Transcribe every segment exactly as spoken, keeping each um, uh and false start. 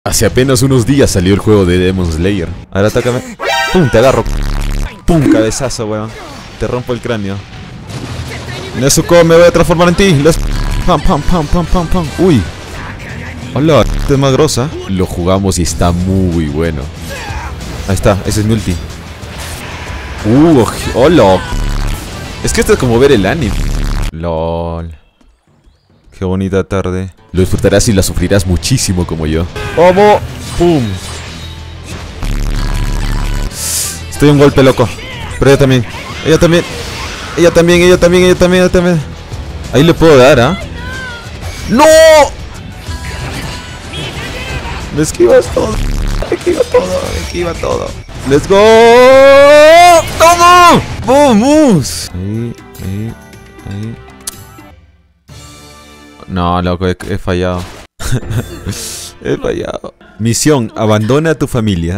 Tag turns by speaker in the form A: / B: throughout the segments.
A: Hace apenas unos días salió el juego de Demon Slayer. Ahora atácame. Pum, te agarro. Pum, cabezazo, weón. Te rompo el cráneo. Nezuko, me voy a transformar en ti. Let's... Pam, pam, pam, pam, pam, pam. Uy. Hola, esta es más grosa. Lo jugamos y está muy bueno. Ahí está, ese es mi ulti. Uh, hola. Es que esto es como ver el anime. LOL. Qué bonita tarde. Lo disfrutarás y la sufrirás muchísimo como yo. ¡Vamos! ¡Pum! Estoy un golpe loco. Pero ella también. Ella también. Ella también, ella también, ella también, ella también. Ahí le puedo dar, ¿ah? ¿eh? ¡No! Me esquivas todo. Me esquiva todo, me esquiva todo. ¡Let's go! ¡Toma! ¡Vamos! Ahí, ahí, ahí. No, loco, he, he fallado. He fallado. Misión, abandona a tu familia.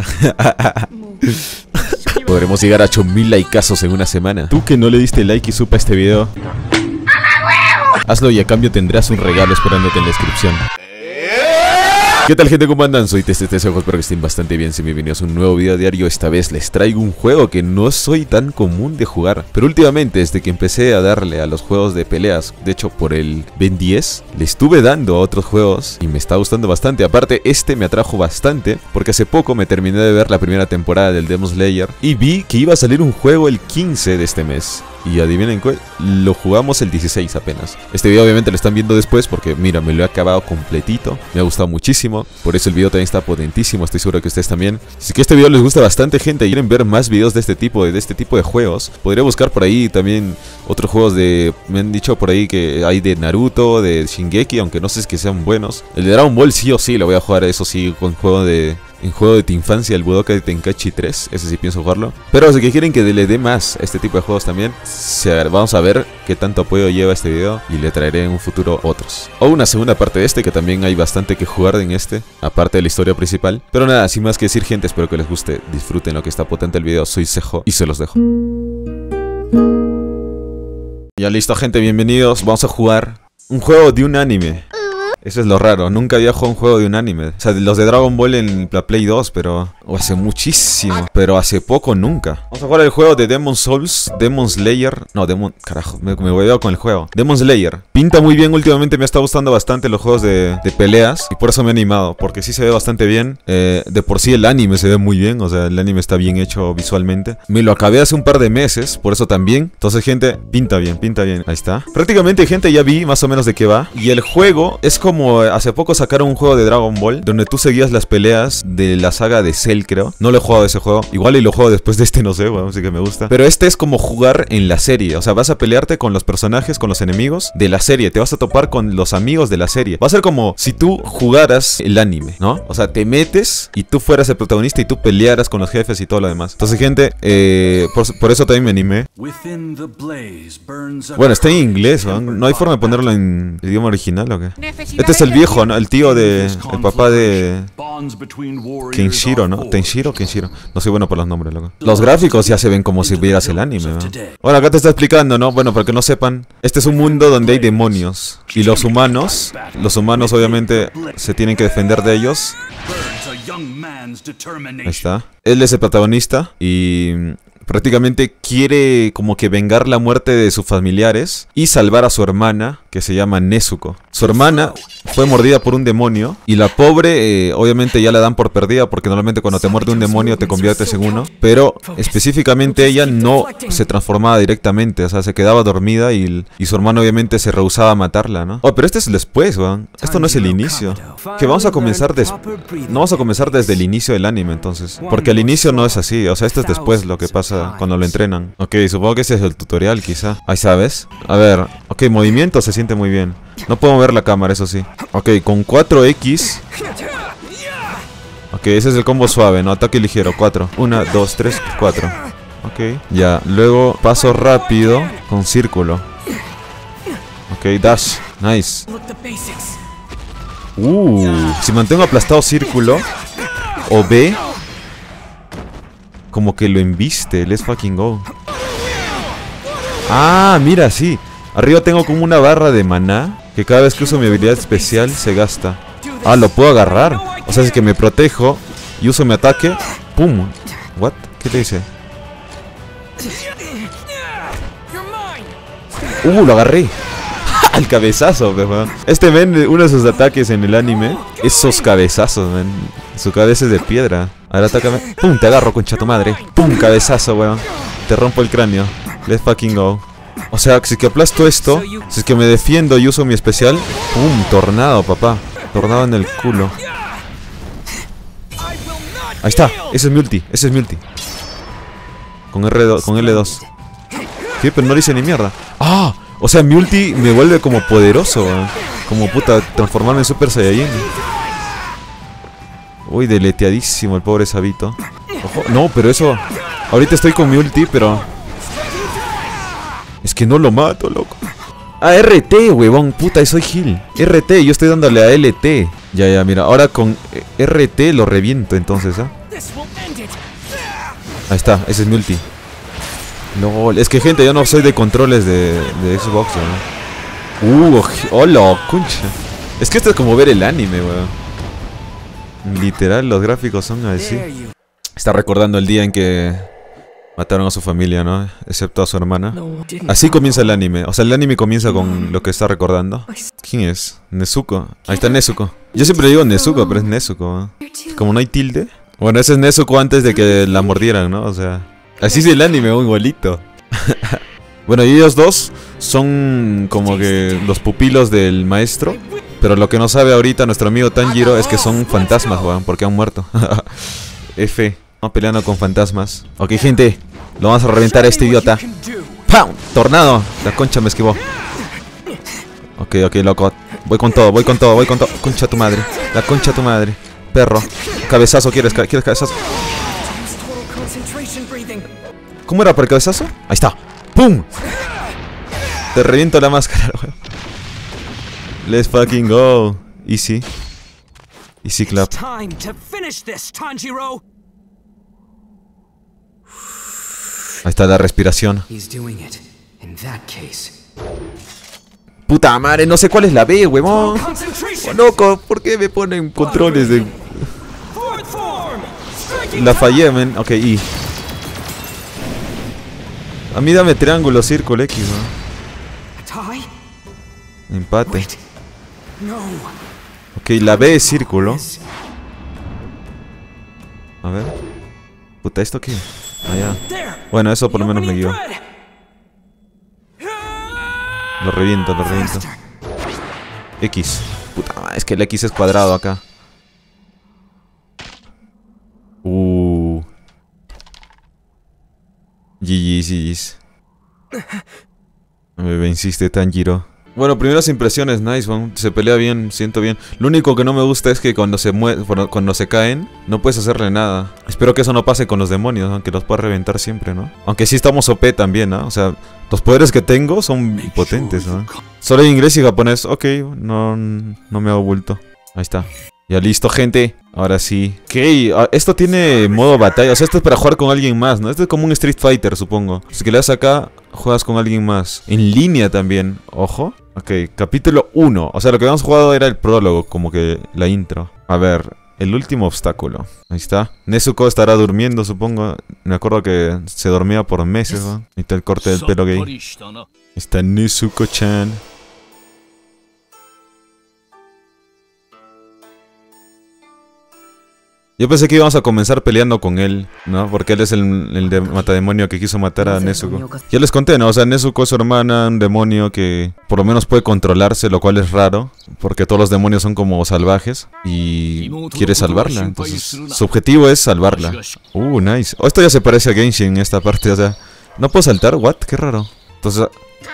A: Podremos llegar a ocho mil likeazos en una semana. Tú que no le diste like y supa este video, hazlo y a cambio tendrás un regalo esperándote en la descripción. ¿Qué tal, gente? ¿Cómo andan? Soy TesteTesOjo, espero que estén bastante bien. Sean bienvenidos a un nuevo video diario. Esta vez les traigo un juego que no soy tan común de jugar, pero últimamente, desde que empecé a darle a los juegos de peleas, de hecho por el Ben diez, le estuve dando a otros juegos y me está gustando bastante. Aparte, este me atrajo bastante porque hace poco me terminé de ver la primera temporada del Demon Slayer y vi que iba a salir un juego el quince de este mes. Y adivinen cuál, lo jugamos el dieciséis apenas. Este video obviamente lo están viendo después porque mira, me lo he acabado completito. Me ha gustado muchísimo, por eso el video también está potentísimo. Estoy seguro que ustedes también. Si que este video les gusta bastante, gente, y quieren ver más videos de este tipo, de este tipo de juegos, podría buscar por ahí también otros juegos de... Me han dicho por ahí que hay de Naruto, de Shingeki, aunque no sé si que sean buenos. El de Dragon Ball sí o sí lo voy a jugar, eso sí, con juego de... En juego de tu infancia, el Budokai Tenkaichi tres, ese sí pienso jugarlo. Pero si que quieren que le dé más a este tipo de juegos también, vamos a ver qué tanto apoyo lleva este video y le traeré en un futuro otros. O una segunda parte de este, que también hay bastante que jugar en este, aparte de la historia principal. Pero nada, sin más que decir, gente, espero que les guste, disfruten lo que está potente el video. Soy Sejo y se los dejo. Ya listo, gente, bienvenidos. Vamos a jugar un juego de un anime. Eso es lo raro, nunca había jugado un juego de un anime. O sea, los de Dragon Ball en la Play dos, pero... O hace muchísimo, pero hace poco nunca. Vamos a jugar el juego de Demon Souls, Demon Slayer... No, Demon... Carajo, me, me voy a con el juego. Demon Slayer. Pinta muy bien, últimamente me está gustando bastante los juegos de, de peleas. Y por eso me he animado, porque sí se ve bastante bien. eh, De por sí el anime se ve muy bien, o sea, el anime está bien hecho visualmente. Me lo acabé hace un par de meses, por eso también. Entonces, gente, pinta bien, pinta bien. Ahí está. Prácticamente, gente, ya vi más o menos de qué va. Y el juego es como... Como hace poco sacaron un juego de Dragon Ball donde tú seguías las peleas de la saga de Cell, creo. No lo he jugado ese juego. Igual y lo juego después de este, no sé, bueno, así que me gusta. Pero este es como jugar en la serie. O sea, vas a pelearte con los personajes, con los enemigos de la serie. Te vas a topar con los amigos de la serie. Va a ser como si tú jugaras el anime, ¿no? O sea, te metes y tú fueras el protagonista y tú pelearas con los jefes y todo lo demás. Entonces, gente, eh, por, por eso también me animé. Bueno, está en inglés, ¿no? ¿No hay forma de ponerlo en idioma original o qué? Este es el viejo, ¿no? El tío de... El papá de... Kenshiro, ¿no? Tenshiro, Kenshiro. No soy bueno por los nombres, loco. Los gráficos ya se ven como si vieras el anime, ¿no? Bueno, acá te está explicando, ¿no? Bueno, para que no sepan, este es un mundo donde hay demonios. Y los humanos, los humanos obviamente se tienen que defender de ellos. Ahí está. Él es el protagonista y... prácticamente quiere como que vengar la muerte de sus familiares y salvar a su hermana, que se llama Nezuko. Su hermana fue mordida por un demonio y la pobre eh, obviamente ya la dan por perdida porque normalmente cuando te muerde un demonio te conviertes en uno. Pero específicamente ella no se transformaba directamente, o sea, se quedaba dormida y, y su hermano obviamente se rehusaba a matarla, ¿no? Oh, pero este es después, weón. Esto no es el inicio. Que vamos a comenzar des... No vamos a comenzar desde el inicio del anime entonces. Porque al inicio no es así, o sea, esto es después lo que pasa cuando lo entrenan. Ok, supongo que ese es el tutorial quizá. Ahí sabes. A ver, ok, movimiento se siente muy bien. No puedo mover la cámara, eso sí. Ok, con cuatro equis. Ok, ese es el combo suave, ¿no? Ataque ligero, cuatro. uno, dos, tres, cuatro. Ok, ya. Luego paso rápido con círculo. Ok, dash. Nice. Uh, si mantengo aplastado círculo o B, como que lo embiste. Let's fucking go. Ah, mira, sí. Arriba tengo como una barra de maná que cada vez que uso mi habilidad especial se gasta. Ah, lo puedo agarrar. O sea, es que me protejo y uso mi ataque. ¡Pum! ¿What? ¿Qué te dice? ¡Uh! Lo agarré. Al cabezazo, weón. Este men, uno de sus ataques en el anime, esos cabezazos, man. Su cabeza es de piedra. Ahora atácame. ¡Pum! Te agarro, concha tu madre. ¡Pum! Cabezazo, weón. Te rompo el cráneo. Let's fucking go. O sea, si es que aplasto esto, si es que me defiendo y uso mi especial, ¡pum! Tornado, papá. Tornado en el culo. Ahí está. Ese es mi ulti. Ese es mi ulti. Con R dos, con L dos. ¿Qué? Pero no le hice ni mierda. ¡Ah! O sea, mi ulti me vuelve como poderoso, ¿eh? Como puta, transformarme en Super Saiyajin. Uy, deleteadísimo el pobre Sabito. Ojo, no, pero eso... Ahorita estoy con mi ulti, pero... Es que no lo mato, loco. Ah, R T, huevón, puta, soy Gil. R T, yo estoy dándole a L T. Ya, ya, mira, ahora con R T lo reviento entonces, ¿ah? ¿eh? Ahí está, ese es mi ulti. No, es que gente, yo no soy de controles de, de Xbox, ¿no? Uh, hola, concha. Es que esto es como ver el anime, weón. Literal, los gráficos son así. Está recordando el día en que mataron a su familia, ¿no? Excepto a su hermana. Así comienza el anime. O sea, el anime comienza con lo que está recordando. ¿Quién es? Nezuko. Ahí está Nezuko. Yo siempre digo Nezuko, pero es Nezuko, ¿no? Como no hay tilde. Bueno, ese es Nezuko antes de que la mordieran, ¿no? O sea... Así es el anime, un igualito. Bueno, y ellos dos son como que los pupilos del maestro. Pero lo que no sabe ahorita nuestro amigo Tanjiro es que son fantasmas, weón, porque han muerto. F, vamos peleando con fantasmas. Ok, gente, lo vamos a reventar a este idiota. ¡Pam! Tornado. La concha me esquivó. Ok, ok, loco. Voy con todo, voy con todo, voy con todo. Concha tu madre. La concha tu madre. Perro. Cabezazo, ¿quieres, ¿quieres cabezazo? ¿Cómo era por el cabezazo? Ahí está. ¡Pum! Te reviento la máscara, weón. Let's fucking go. Easy. Easy clap. Ahí está la respiración. Puta madre, no sé cuál es la B, huevón. Oh, loco, ¿por qué me ponen controles de... La fallé, men. Ok, y... A mí dame triángulo, círculo, X, ¿no? Empate. Ok, la B es círculo. A ver. Puta, ¿esto qué? Allá. Bueno, eso por lo menos me guió. Lo reviento, lo reviento. X. Puta, es que el X es cuadrado acá. Uh. G G's, G G's. Me venciste, Tanjiro. Bueno, primeras impresiones, nice, man. Se pelea bien, siento bien. Lo único que no me gusta es que cuando se mue cuando se caen, no puedes hacerle nada. Espero que eso no pase con los demonios, aunque los puedas reventar siempre, ¿no? Aunque sí estamos O P también, ¿no? O sea, los poderes que tengo son potentes, ¿no? Solo en inglés y japonés, ok, no, no me hago bulto. Ahí está. Ya listo, gente. Ahora sí. Ok, esto tiene modo batalla. O sea, esto es para jugar con alguien más, ¿no? Esto es como un Street Fighter, supongo. Si que le das acá, juegas con alguien más. En línea también, ojo. Ok, capítulo uno. O sea, lo que habíamos jugado era el prólogo, como que la intro. A ver, el último obstáculo. Ahí está. Nezuko estará durmiendo, supongo. Me acuerdo que se dormía por meses, ¿no? Ahí está el corte del pelo gay. Ahí está Nezuko-chan. Yo pensé que íbamos a comenzar peleando con él, ¿no? Porque él es el, el de matademonio que quiso matar a Nezuko. Ya les conté, ¿no? O sea, Nezuko es su hermana, un demonio que por lo menos puede controlarse, lo cual es raro. Porque todos los demonios son como salvajes. Y quiere salvarla, entonces su objetivo es salvarla. Uh, nice. Oh, esto ya se parece a Genshin en esta parte, o sea... ¿No puedo saltar? ¿What? Qué raro. Entonces...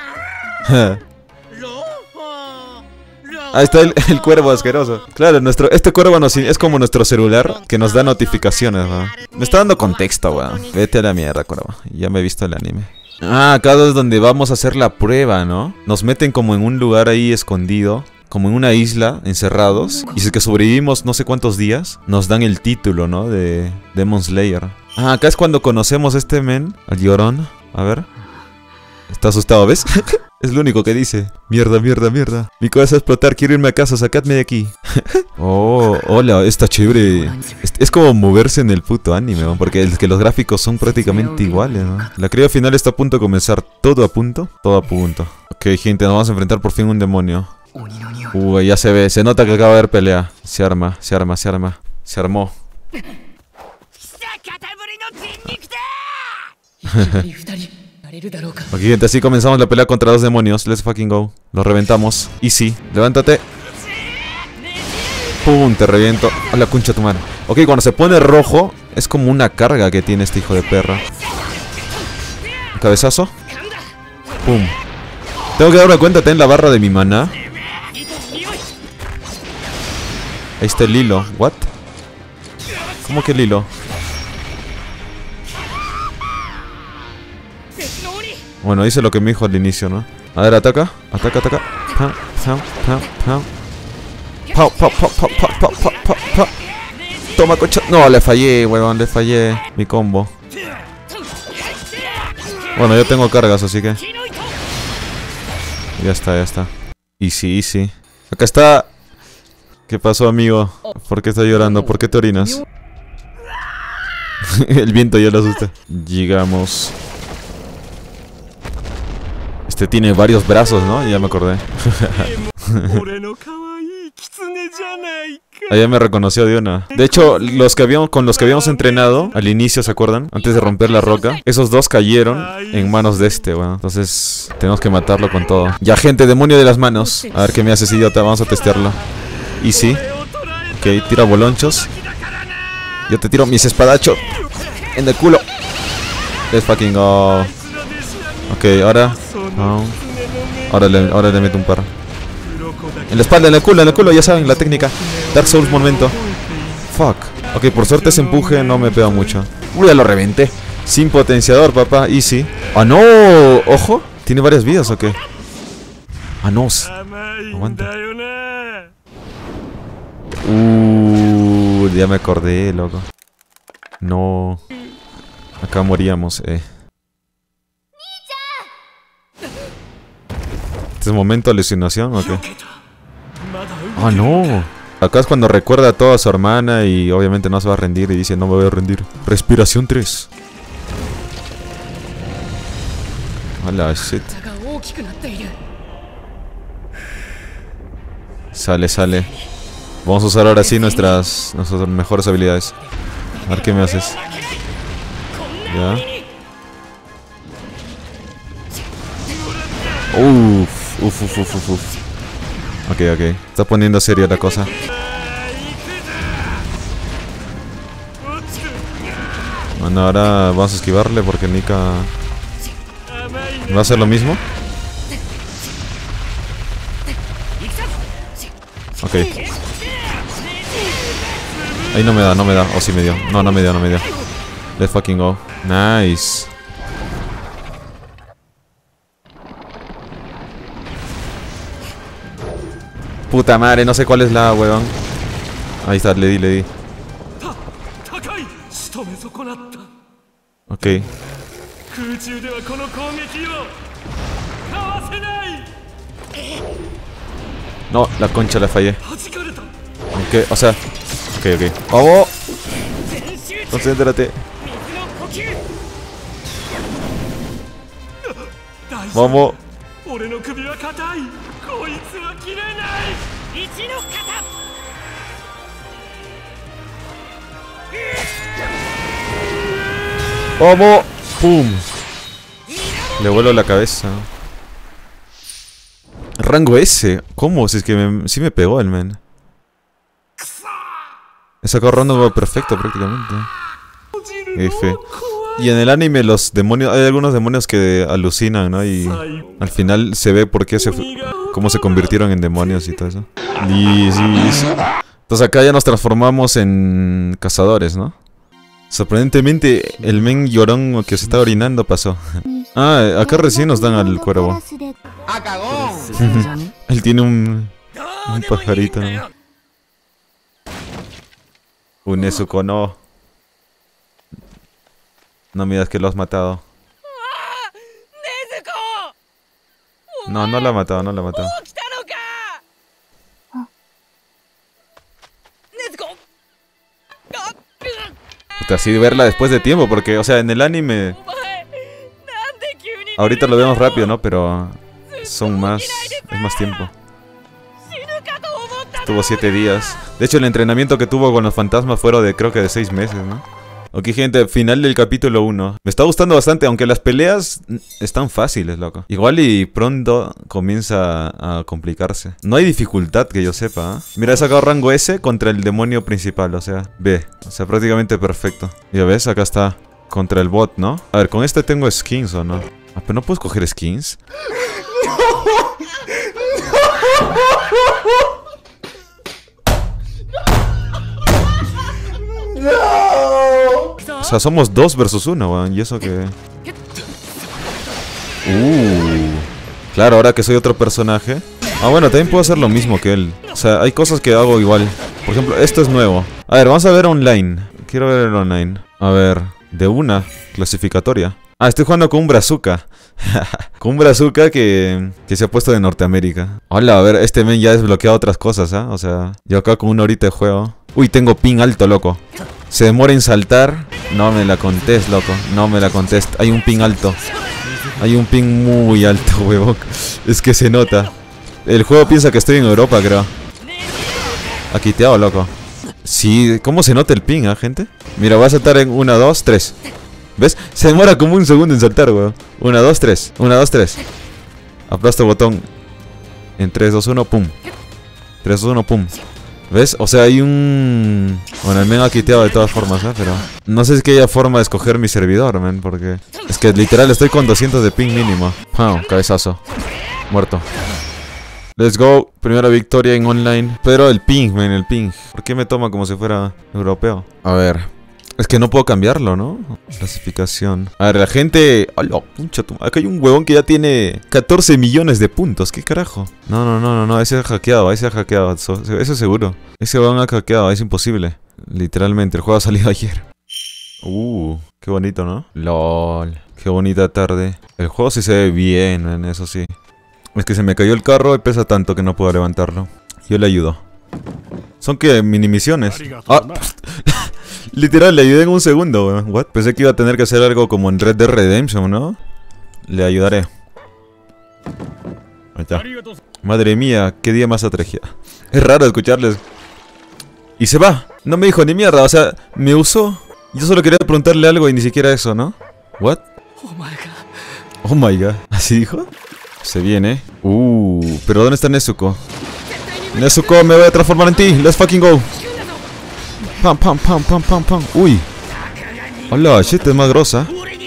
A: Ahí está el, el cuervo asqueroso. Claro, nuestro, este cuervo nos, es como nuestro celular que nos da notificaciones, ¿no? Me está dando contexto, weón. Vete a la mierda, cuervo. Ya me he visto el anime. Ah, acá es donde vamos a hacer la prueba, ¿no? Nos meten como en un lugar ahí escondido, como en una isla, encerrados. Y si es que sobrevivimos no sé cuántos días, nos dan el título, ¿no? De Demon Slayer. Ah, acá es cuando conocemos a este men, al llorón. A ver. Está asustado, ¿ves? Es lo único que dice. Mierda, mierda, mierda. Mi cabeza va a explotar, quiero irme a casa, sacadme de aquí. Oh, hola, está chévere. Es, es como moverse en el puto anime, ¿no? Porque es que los gráficos son prácticamente iguales, ¿no? La cría final está a punto de comenzar. ¿Todo a punto? Todo a punto. Ok, gente, nos vamos a enfrentar por fin a un demonio. Uy, ya se ve, se nota que acaba de haber pelea. Se arma, se arma, se arma. Se armó. Ok, gente, así comenzamos la pelea contra dos demonios. Let's fucking go. Los reventamos. Easy. Levántate. Pum, te reviento. A la concha tu mano. Ok, cuando se pone rojo, es como una carga que tiene este hijo de perra. Un cabezazo. Pum. Tengo que darme cuenta, ten la barra de mi maná. Ahí está el hilo. ¿What? ¿Cómo que el hilo? Bueno, hice lo que me dijo al inicio, ¿no? A ver, ataca. Ataca, ataca. Pam, pam, pam, pam. Pau, pau, pau, pau, pau, pau, pau, pau, pau. Toma, cocha. No, le fallé, huevón, le fallé mi combo. Bueno, yo tengo cargas, así que... Ya está, ya está. Easy, easy. Acá está... ¿Qué pasó, amigo? ¿Por qué estás llorando? ¿Por qué te orinas? El viento ya lo asusta. Llegamos. Este tiene varios brazos, ¿no? Ya me acordé. Allá me reconoció de una. De hecho, los que habíamos, con los que habíamos entrenado al inicio, ¿se acuerdan? Antes de romper la roca, esos dos cayeron en manos de este, bueno. Entonces, tenemos que matarlo con todo. Ya, gente, demonio de las manos. A ver qué me haces, idiota. Vamos a testearlo. Easy. Ok, tira bolonchos. Yo te tiro mis espadachos en el culo. Let's fucking go. Ok, ahora no. Ahora le, ahora le meto un par. En la espalda, en el culo, en el culo, ya saben, la técnica. Dark Souls momento. Fuck. Ok, por suerte ese empuje no me pega mucho. Uy, ya lo reventé. Sin potenciador, papá. Easy. Ah, no. Ojo. ¿Tiene varias vidas o qué? Ah, no. Aguanta. Uh, ya me acordé, loco. No. Acá moríamos, eh. ¿Este es momento de alucinación o qué? Ah, no. Acá es cuando recuerda a toda su hermana y obviamente no se va a rendir y dice, no me voy a rendir. Respiración tres. Hola, shit. Sale, sale. Vamos a usar ahora sí nuestras, nuestras mejores habilidades. A ver qué me haces. Ya. Uff, uff, uff, uff, uff. Ok, ok. Está poniendo seria la cosa. Bueno, ahora vamos a esquivarle porque Nika... ¿Va a hacer lo mismo? Ok. Ahí no me da, no me da. O oh, sí me dio. No, no me dio, no me dio. Let's fucking go. Nice. Puta madre, no sé cuál es la, weón. Ahí está, le di, le di. Ok. No, la concha la fallé. Ok, o sea. Ok, ok. ¡Vamos! Concéntrate. Vamos. ¡Vamos! ¡Pum! Le vuelo la cabeza. Rango S. ¿Cómo? Si es que me, sí me pegó el men. He sacado rango perfecto prácticamente. F. Y en el anime los demonios... Hay algunos demonios que alucinan, ¿no? Y al final se ve por qué se... Cómo se convirtieron en demonios y todo eso. Y sí, sí. Entonces acá ya nos transformamos en cazadores, ¿no? Sorprendentemente, el men llorón que se está orinando pasó. Ah, acá recién nos dan al cuervo. Él tiene un... Un pajarito, ¿no? Un Nezuko, no. No me digas que lo has matado. No, no la ha matado, no la ha matado. Puta, así verla después de tiempo, porque, o sea, en el anime... Ahorita lo vemos rápido, ¿no? Pero... Son más... Es más tiempo. Tuvo siete días. De hecho, el entrenamiento que tuvo con los fantasmas fueron de, creo que de seis meses, ¿no? Ok, gente, final del capítulo uno. Me está gustando bastante, aunque las peleas están fáciles, loco. Igual y pronto comienza a complicarse. No hay dificultad que yo sepa, ¿eh? Mira, he sacado rango S contra el demonio principal, o sea, B. O sea, prácticamente perfecto. Ya ves, acá está. Contra el bot, ¿no? A ver, ¿con este tengo skins o no? Ah, pero no puedes coger skins. O sea, somos dos versus uno, weón. Y eso que... Uh, claro, ahora que soy otro personaje. Ah, bueno, también puedo hacer lo mismo que él. O sea, hay cosas que hago igual. Por ejemplo, esto es nuevo. A ver, vamos a ver online. Quiero ver el online. A ver, de una clasificatoria. Ah, estoy jugando con un Brazuca. Con un Brazuca que, que se ha puesto de Norteamérica. Hola, a ver, este men ya ha desbloqueado otras cosas, ¿ah? ¿eh? O sea, yo acá con una horita de juego. Uy, tengo ping alto, loco. Se demora en saltar. No me la contés, loco. No me la contés. Hay un ping alto. Hay un ping muy alto, huevón. Es que se nota. El juego piensa que estoy en Europa, creo. Ha quiteado, loco. Sí, ¿cómo se nota el ping, ah, ¿eh, gente? Mira, voy a saltar en una, dos, tres. ¿Ves? Se demora como un segundo en saltar, weón. Una, dos, tres. Una, dos, tres. Aplasto el botón. En tres, dos, uno, pum. tres, dos, uno, pum. ¿Ves? O sea, hay un... Bueno, el men ha quiteado de todas formas, ¿eh? Pero... No sé si es que haya forma de escoger mi servidor, men, porque... Es que literal estoy con doscientos de ping mínimo. ¡Pam! Cabezazo. Muerto. Let's go. Primera victoria en online. Pero el ping, men, el ping. ¿Por qué me toma como si fuera europeo? A ver... Es que no puedo cambiarlo, ¿no? Clasificación. A ver, la gente... ¡Hola! Pucha, acá hay un huevón que ya tiene catorce millones de puntos. ¿Qué carajo? No, no, no, no, no. Ese ha hackeado, ese ha hackeado. Eso, eso seguro. Ese huevón ha hackeado, es imposible. Literalmente, el juego ha salido ayer. Uh, qué bonito, ¿no? LOL. Qué bonita tarde. El juego sí se ve bien, en eso sí. Es que se me cayó el carro y pesa tanto que no puedo levantarlo. Yo le ayudo. Son que mini misiones. Ah. Literal, le ayudé en un segundo, weón. What? Pensé que iba a tener que hacer algo como en Red Dead Redemption, ¿no? Le ayudaré. Ahí está. Madre mía, qué día más atregia. Es raro escucharles. Y se va. No me dijo ni mierda, o sea, me usó. Yo solo quería preguntarle algo y ni siquiera eso, ¿no? What? Oh my god. ¿Así dijo? Se viene. Uh, pero ¿dónde está Nezuko? Nezuko, me voy a transformar en ti. Let's fucking go. Pam, pam, pam, pam, pam, pam. Uy. Hola, shit, es más grosa.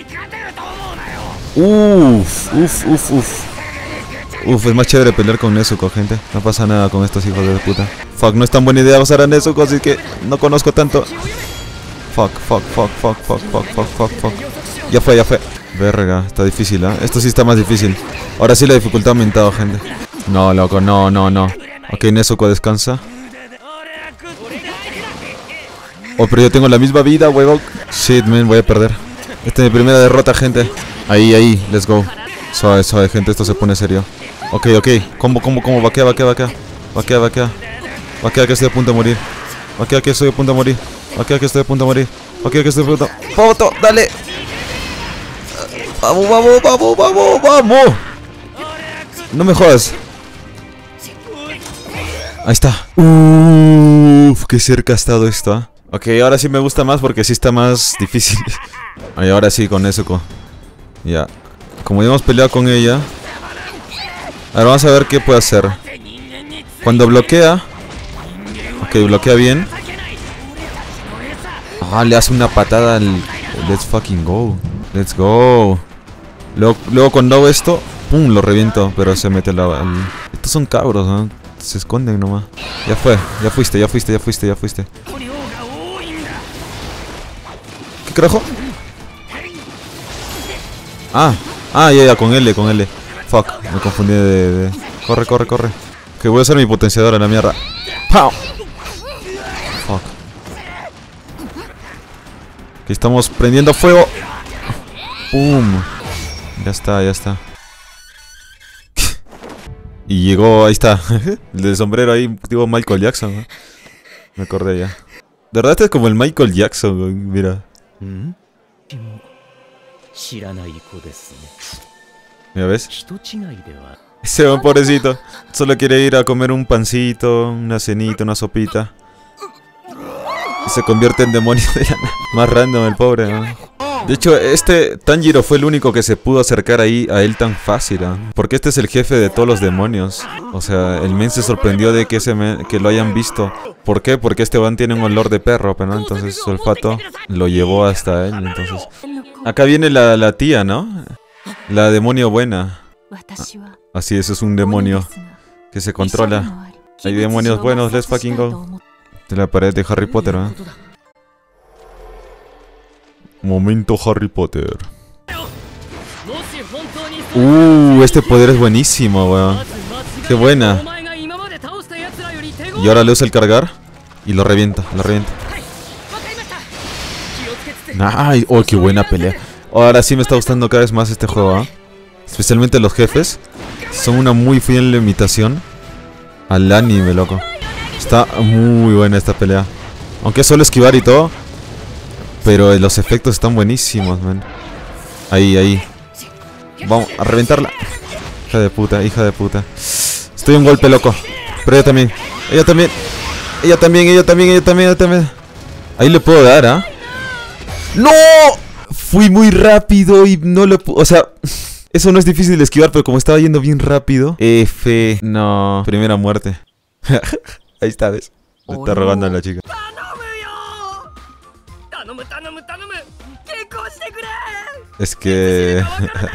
A: Uff, uff, uff, uff. Uff, es más chévere pelear con Nezuko, gente. No pasa nada con estos hijos de puta. Fuck, no es tan buena idea usar a Nezuko, así que no conozco tanto. Fuck, fuck, fuck, fuck, fuck, fuck, fuck, fuck, fuck. Ya fue, ya fue. Verga, está difícil, ¿eh? Esto sí está más difícil. Ahora sí la dificultad ha aumentado, gente. No, loco, no, no, no. Ok, Nezuko, descansa. Oh, pero yo tengo la misma vida, huevón. Shit, man, voy a perder. Esta es mi primera derrota, gente. Ahí, ahí, let's go. Suave, suave, gente, esto se pone serio. Ok, ok, combo, combo, combo, vaquea, vaquea, vaquea. Vaquea, vaquea. Vaquea que estoy a punto de morir. Vaquea que estoy a punto de morir. Vaquea que estoy a punto de morir. Vaquea que estoy a punto de... ¡Foto! ¡Dale! ¡Vamos, vamos, vamos, vamos, vamos! No me jodas. Ahí está. Uff, qué cerca ha estado esto, ¿eh? Ok, ahora sí me gusta más porque sí está más difícil. Ay, ahora sí, con Nezuko. Ya. Como ya hemos peleado con ella. Ahora vamos a ver qué puede hacer. Cuando bloquea. Ok, bloquea bien. Ah, le hace una patada al... Let's fucking go. Let's go. Luego, luego cuando hago esto, pum, lo reviento. Pero se mete la... El... Estos son cabros, ¿no? Se esconden nomás. Ya fue, ya fuiste, ya fuiste, ya fuiste, ya fuiste. ¿Qué carajo? Ah, ah, ya, ya, con L, con L. Fuck, me confundí de, de... Corre, corre, corre. Que voy a usar mi potenciador a la mierda. ¡Pau! Fuck. Aquí estamos prendiendo fuego. ¡Pum! Ya está, ya está. Y llegó, ahí está, el del sombrero ahí, tipo Michael Jackson, ¿no? Me acordé ya. De verdad este es como el Michael Jackson, güey, mira. ¿Ya ves? Ese buen pobrecito solo quiere ir a comer un pancito, una cenita, una sopita. Y se convierte en demonio de la... Más random el pobre, ¿no? De hecho, este Tanjiro fue el único que se pudo acercar ahí a él tan fácil, ¿no? Porque este es el jefe de todos los demonios. O sea, el men se sorprendió de que, ese men, que lo hayan visto. ¿Por qué? Porque este van tiene un olor de perro, ¿no? Entonces su olfato lo llevó hasta él, entonces... Acá viene la, la tía, ¿no? La demonio buena. Así es, es un demonio que se controla. Hay demonios buenos, let's fucking go. De la pared de Harry Potter, ¿eh? Momento Harry Potter. Uh, este poder es buenísimo, weón. Qué buena. Y ahora le usa el cargar y lo revienta, lo revienta. Ay, oh, qué buena pelea. Ahora sí me está gustando cada vez más este juego, ¿eh? Especialmente los jefes. Son una muy fiel imitación al anime, loco. Está muy buena esta pelea. Aunque es solo esquivar y todo. Pero los efectos están buenísimos, man. Ahí, ahí. Vamos a reventarla. Hija de puta, hija de puta. Estoy un golpe, loco. Pero ella también. Ella también. Ella también, ella también, ella también, ella también. Ahí le puedo dar, ¿ah? ¿eh? ¡No! Fui muy rápido y no lo pude... O sea... Eso no es difícil de esquivar, pero como estaba yendo bien rápido... F... No... Primera muerte. Ahí está, ¿ves? Le está rogando a la chica. Es que...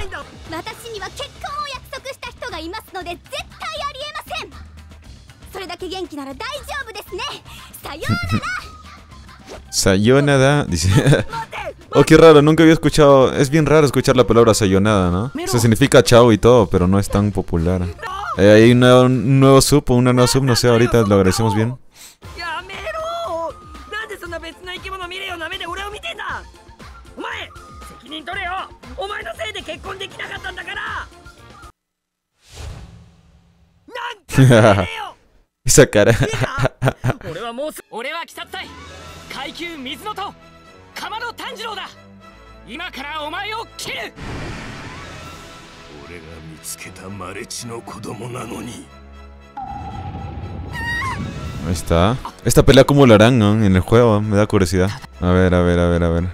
A: Sayonara, dice. Oh, qué raro, nunca había escuchado. Es bien raro escuchar la palabra sayonara, ¿no? Eso significa chao y todo, pero no es tan popular. Eh, hay un nuevo, un nuevo sub o una nueva sub, no sé, ahorita lo agradecemos bien. Esa cara. Ahí está. Esta pelea como lo harán, ¿no? En el juego, me da curiosidad. A ver, a ver, a ver, a ver.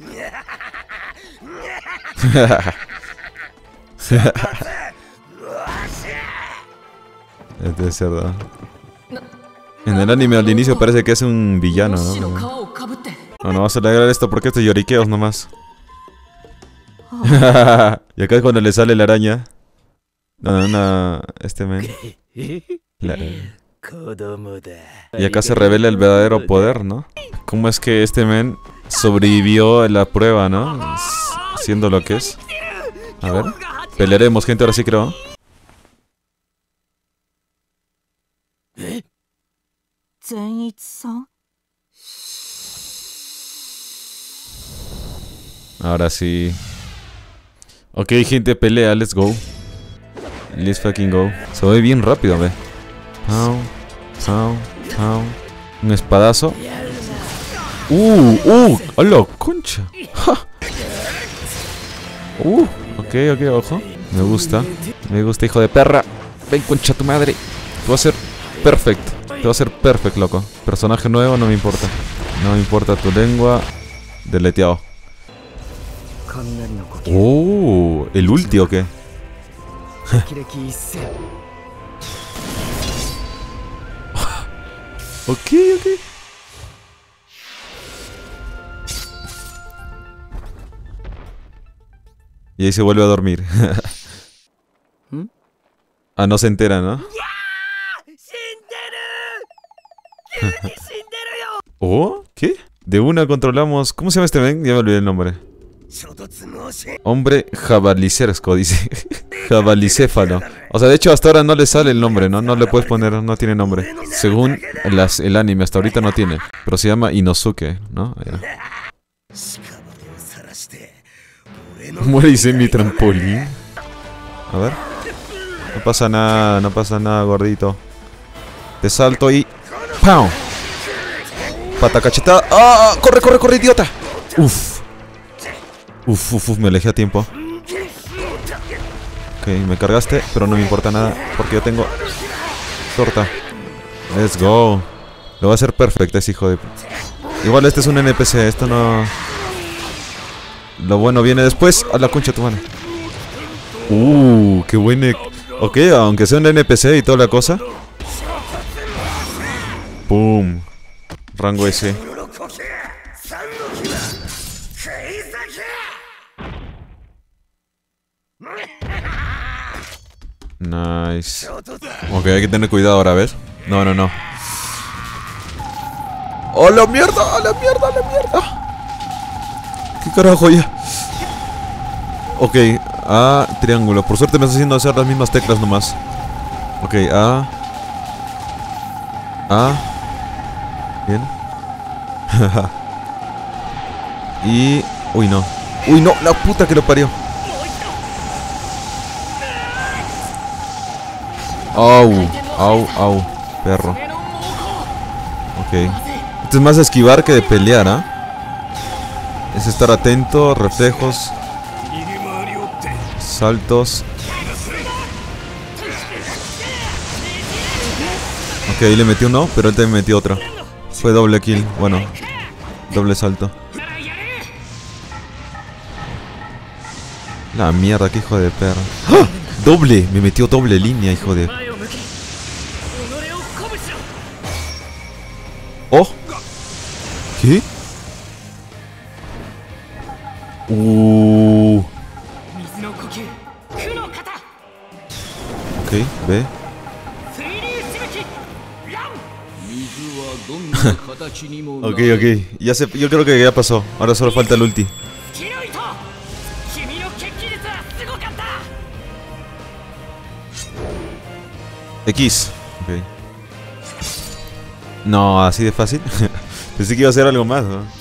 A: Este es cerdo. En el anime al inicio parece que es un villano, ¿no? Bueno, vamos a alegrar esto porque estos lloriqueos nomás. Y acá es cuando le sale la araña. No, no, no, este men. La... Y acá se revela el verdadero poder, ¿no? ¿Cómo es que este men sobrevivió a la prueba, ¿no? Siendo lo que es. A ver. Pelearemos, gente, ahora sí creo. Ahora sí. Ok, gente, pelea, let's go. Let's fucking go. Se ve bien rápido, ve. Pau, pau, pau. Un espadazo. Uh, uh, hola, concha. Ja. Uh, ok, ok, ojo. Me gusta. Me gusta, hijo de perra. Ven, concha tu madre. Te va a ser perfecto. Te va a ser perfecto, loco. Personaje nuevo, no me importa. No me importa tu lengua. Deleteado. Oh, ¿el ulti o qué? Ok, ok. Y ahí se vuelve a dormir. Ah, no se entera, ¿no? ¿Oh? ¿Qué? De una controlamos... ¿Cómo se llama este men? Ya me olvidé el nombre. Hombre jabalicesco, dice. Jabalicéfalo. O sea, de hecho hasta ahora no le sale el nombre, ¿no? No le puedes poner, no tiene nombre. Según las, el anime, hasta ahorita no tiene. Pero se llama Inosuke, ¿no? Muere, dice mi trampolín. A ver. No pasa nada, no pasa nada, gordito. Te salto y... ¡pam! Pata cachetada. ¡Ah! ¡Corre, corre, corre, idiota! Uf. Uf, uf, uf, me alejé a tiempo. Ok, me cargaste, pero no me importa nada porque yo tengo torta. Let's go. Lo va a hacer perfecto ese hijo de... Igual este es un N P C, esto no... Lo bueno viene después. A la concha tu mano. Uh, qué buen... E... Ok, aunque sea un N P C y toda la cosa. Boom. Rango S. Nice. Ok, hay que tener cuidado ahora, ¿ves? No, no, no. ¡Oh, la mierda! ¡Oh, la mierda! ¡La mierda! ¿Qué carajo ya? Ok, A, triángulo. Por suerte me está haciendo hacer las mismas teclas nomás. Ok, A. A. Bien. Y... Uy, no. Uy, no, la puta que lo parió. Au, au, au, perro. Ok. Esto es más de esquivar que de pelear, ¿ah? ¿eh? Es estar atento, reflejos, saltos. Ok, ahí le metí uno, pero él también metió otro. Fue doble kill, bueno, doble salto. La mierda, qué hijo de perro. ¡Ah! Doble, me metió doble línea, hijo de... Oh. ¿Qué? Uh. Ok, ve. Ok, ok. Ya se, yo creo que ya pasó. Ahora solo falta el ulti. X. Ok. No, así de fácil. Pensé que iba a hacer algo más, ¿no?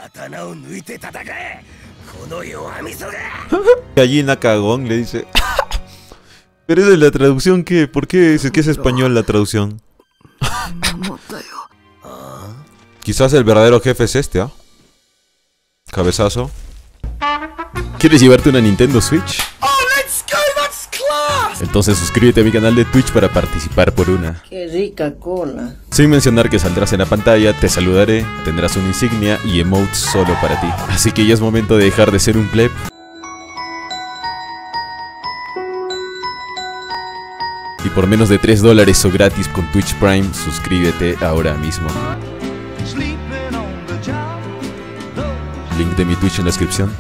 A: Gallina cagón, le dice. Pero esa es la traducción, ¿qué? ¿Por qué dice que es español la traducción? Quizás el verdadero jefe es este, ¿ah? ¿eh? Cabezazo. ¿Quieres llevarte una Nintendo Switch? Entonces suscríbete a mi canal de Twitch para participar por una.
B: Qué rica cola.
A: Sin mencionar que saldrás en la pantalla, te saludaré, tendrás una insignia y emotes solo para ti. Así que ya es momento de dejar de ser un pleb. Y por menos de tres dólares o gratis con Twitch Prime, suscríbete ahora mismo. Link de mi Twitch en la descripción.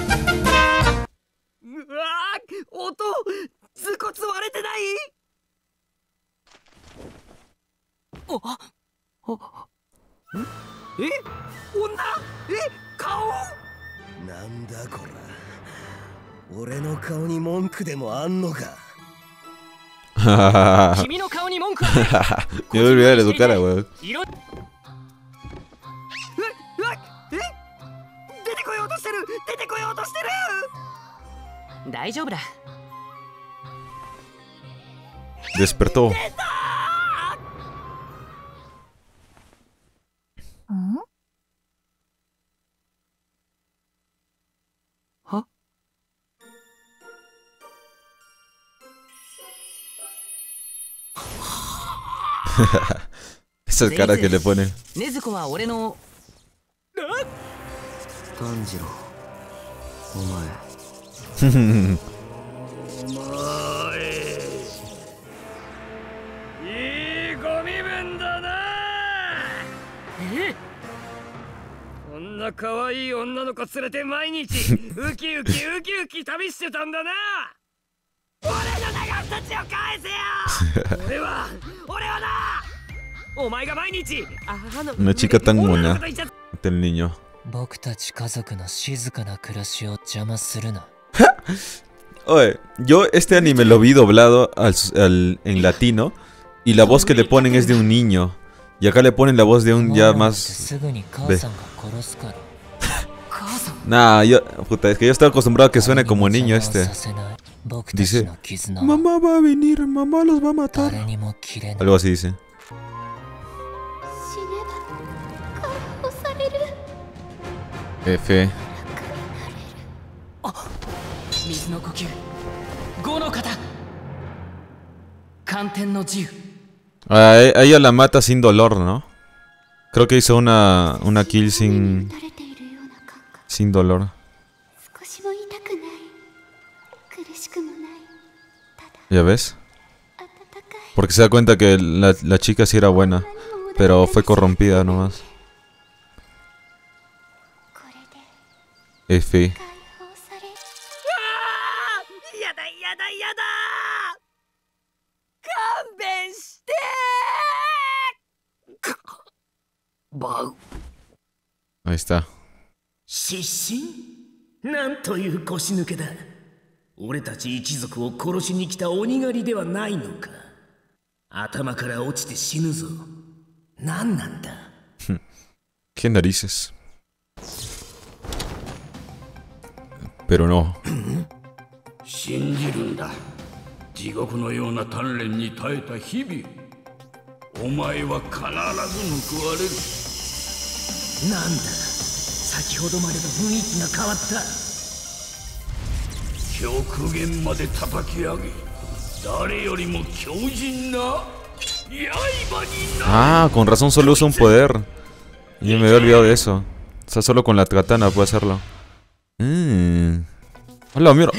A: Me voy a olvidar de su cara, weón. Despertó. Esas caras que le ponen. Una chica tan mona. El niño. Oye, yo este anime lo vi doblado al, al, en latino. Y la voz que le ponen es de un niño. Y acá le ponen la voz de un ya más... Ve. Nah, yo... Puta, es que yo estoy acostumbrado a que suene como niño este. Dice, mamá va a venir, mamá los va a matar. Algo así dice. F. Ah, ella la mata sin dolor, ¿no? Creo que hizo una, una kill sin, sin dolor. ¿Ya ves? Porque se da cuenta que la, la chica sí era buena, pero fue corrompida nomás. F. Ahí está.
B: なんという腰抜けだ。俺たち一族を殺しに来た鬼狩りではないのか。頭から落ちて死ぬぞ。何なんだ。
A: ¿Qué narices? Pero no.
C: 信じるんだ。地獄のような鍛錬に耐えた日々。お前は必ず報われる。
B: なんだ。先ほどまでの雰囲気が変わった。
C: 極限まで叩き上げ、誰よりも強靭な刃になる。
A: Ah, con razón solo usa un poder. Yo me había olvidado de eso. O sea, solo con la katana puede hacerlo. Mmm. Hola, mira.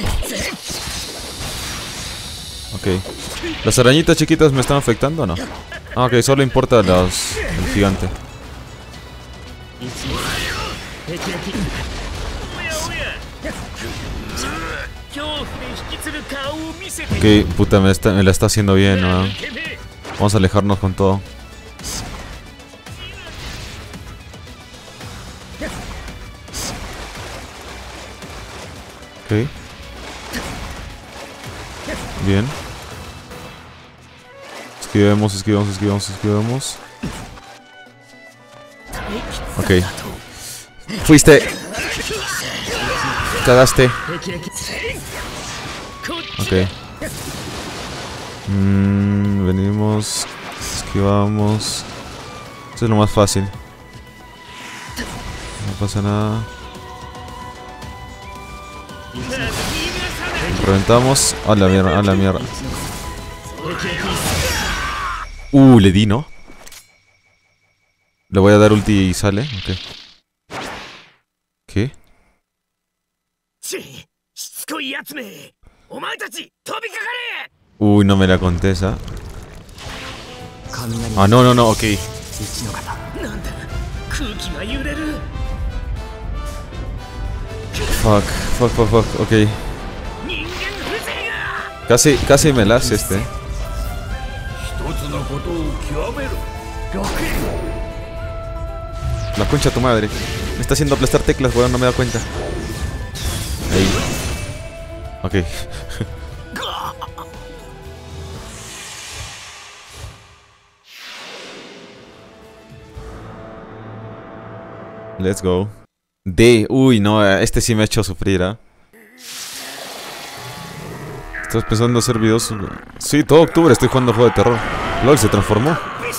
A: Ok. ¿Las arañitas chiquitas me están afectando o no? Ah, ok, solo importa los, el gigante. Ok, puta, me, está, me la está haciendo bien, ¿no? Vamos a alejarnos con todo. Ok. Bien. Esquivemos, esquivemos, esquivemos, esquivemos. Ok. Fuiste. Cagaste. Ok. Mm, venimos. Esquivamos. Esto es lo más fácil. No pasa nada. Reventamos. A la mierda, a la mierda. Uh, le di, ¿no? Le voy a dar ulti y sale. Ok. ¿Qué? Uy, no me la contesta. Ah, no, no, no, ok. Fuck, fuck, fuck, fuck, ok. Casi, casi me la hace este. La concha de tu madre. Me está haciendo aplastar teclas, weón, no me da cuenta. Ahí. Ok. Let's go. D. Uy, no, este sí me ha hecho sufrir, ¿ah? ¿eh? ¿Estás pensando hacer videos? Sí, todo octubre estoy jugando juego de terror. LOL se transformó.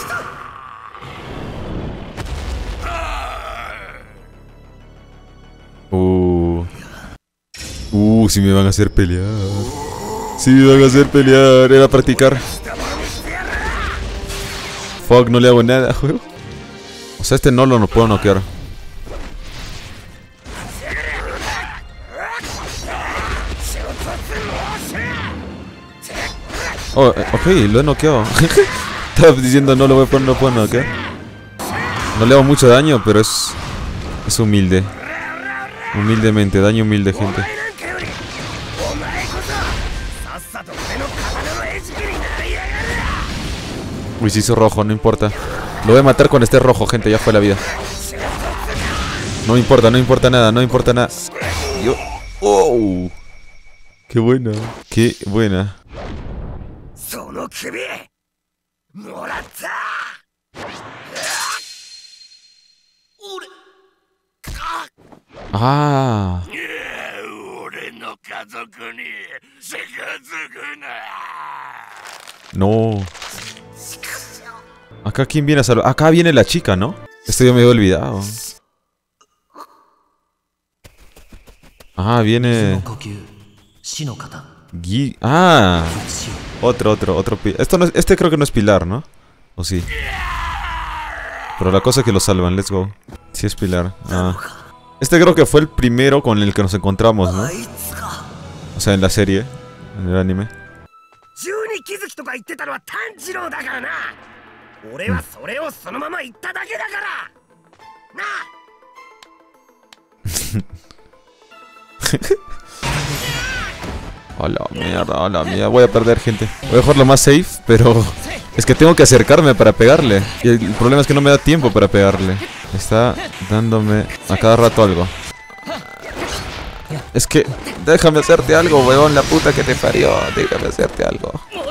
A: Uh. Uh, si me van a hacer pelear. Si me van a hacer pelear. Era practicar. Fuck, no le hago nada, juego. O sea, este no lo no puedo noquear. Oh, ok, lo he noqueado. Estaba diciendo no lo voy a poner, no puedo noquear. No le hago mucho daño, pero es... Es humilde. Humildemente, daño humilde, gente. Uy, se hizo rojo, no importa. Lo voy a matar cuando esté rojo, gente, ya fue la vida. No importa, no importa nada, no importa nada. Yo... ¡Oh! ¡Qué buena! ¡Qué buena! Ah. No. Acá quién viene a salvar. Acá viene la chica, ¿no? Esto yo me había olvidado. Ah, viene... Gui... Ah. Otro, otro, otro... Esto no es... Este creo que no es Pilar, ¿no? ¿O sí? Pero la cosa es que lo salvan, let's go. Sí es Pilar. Ah. Este creo que fue el primero con el que nos encontramos, ¿no? O sea, en la serie. En el anime. Hola, mierda, hola, mierda. Voy a perder, gente. Voy a dejarlo más safe, pero... Es que tengo que acercarme para pegarle. Y el problema es que no me da tiempo para pegarle. Está dándome a cada rato algo. Es que... Déjame hacerte algo, weón. La puta que te parió. Déjame hacerte algo.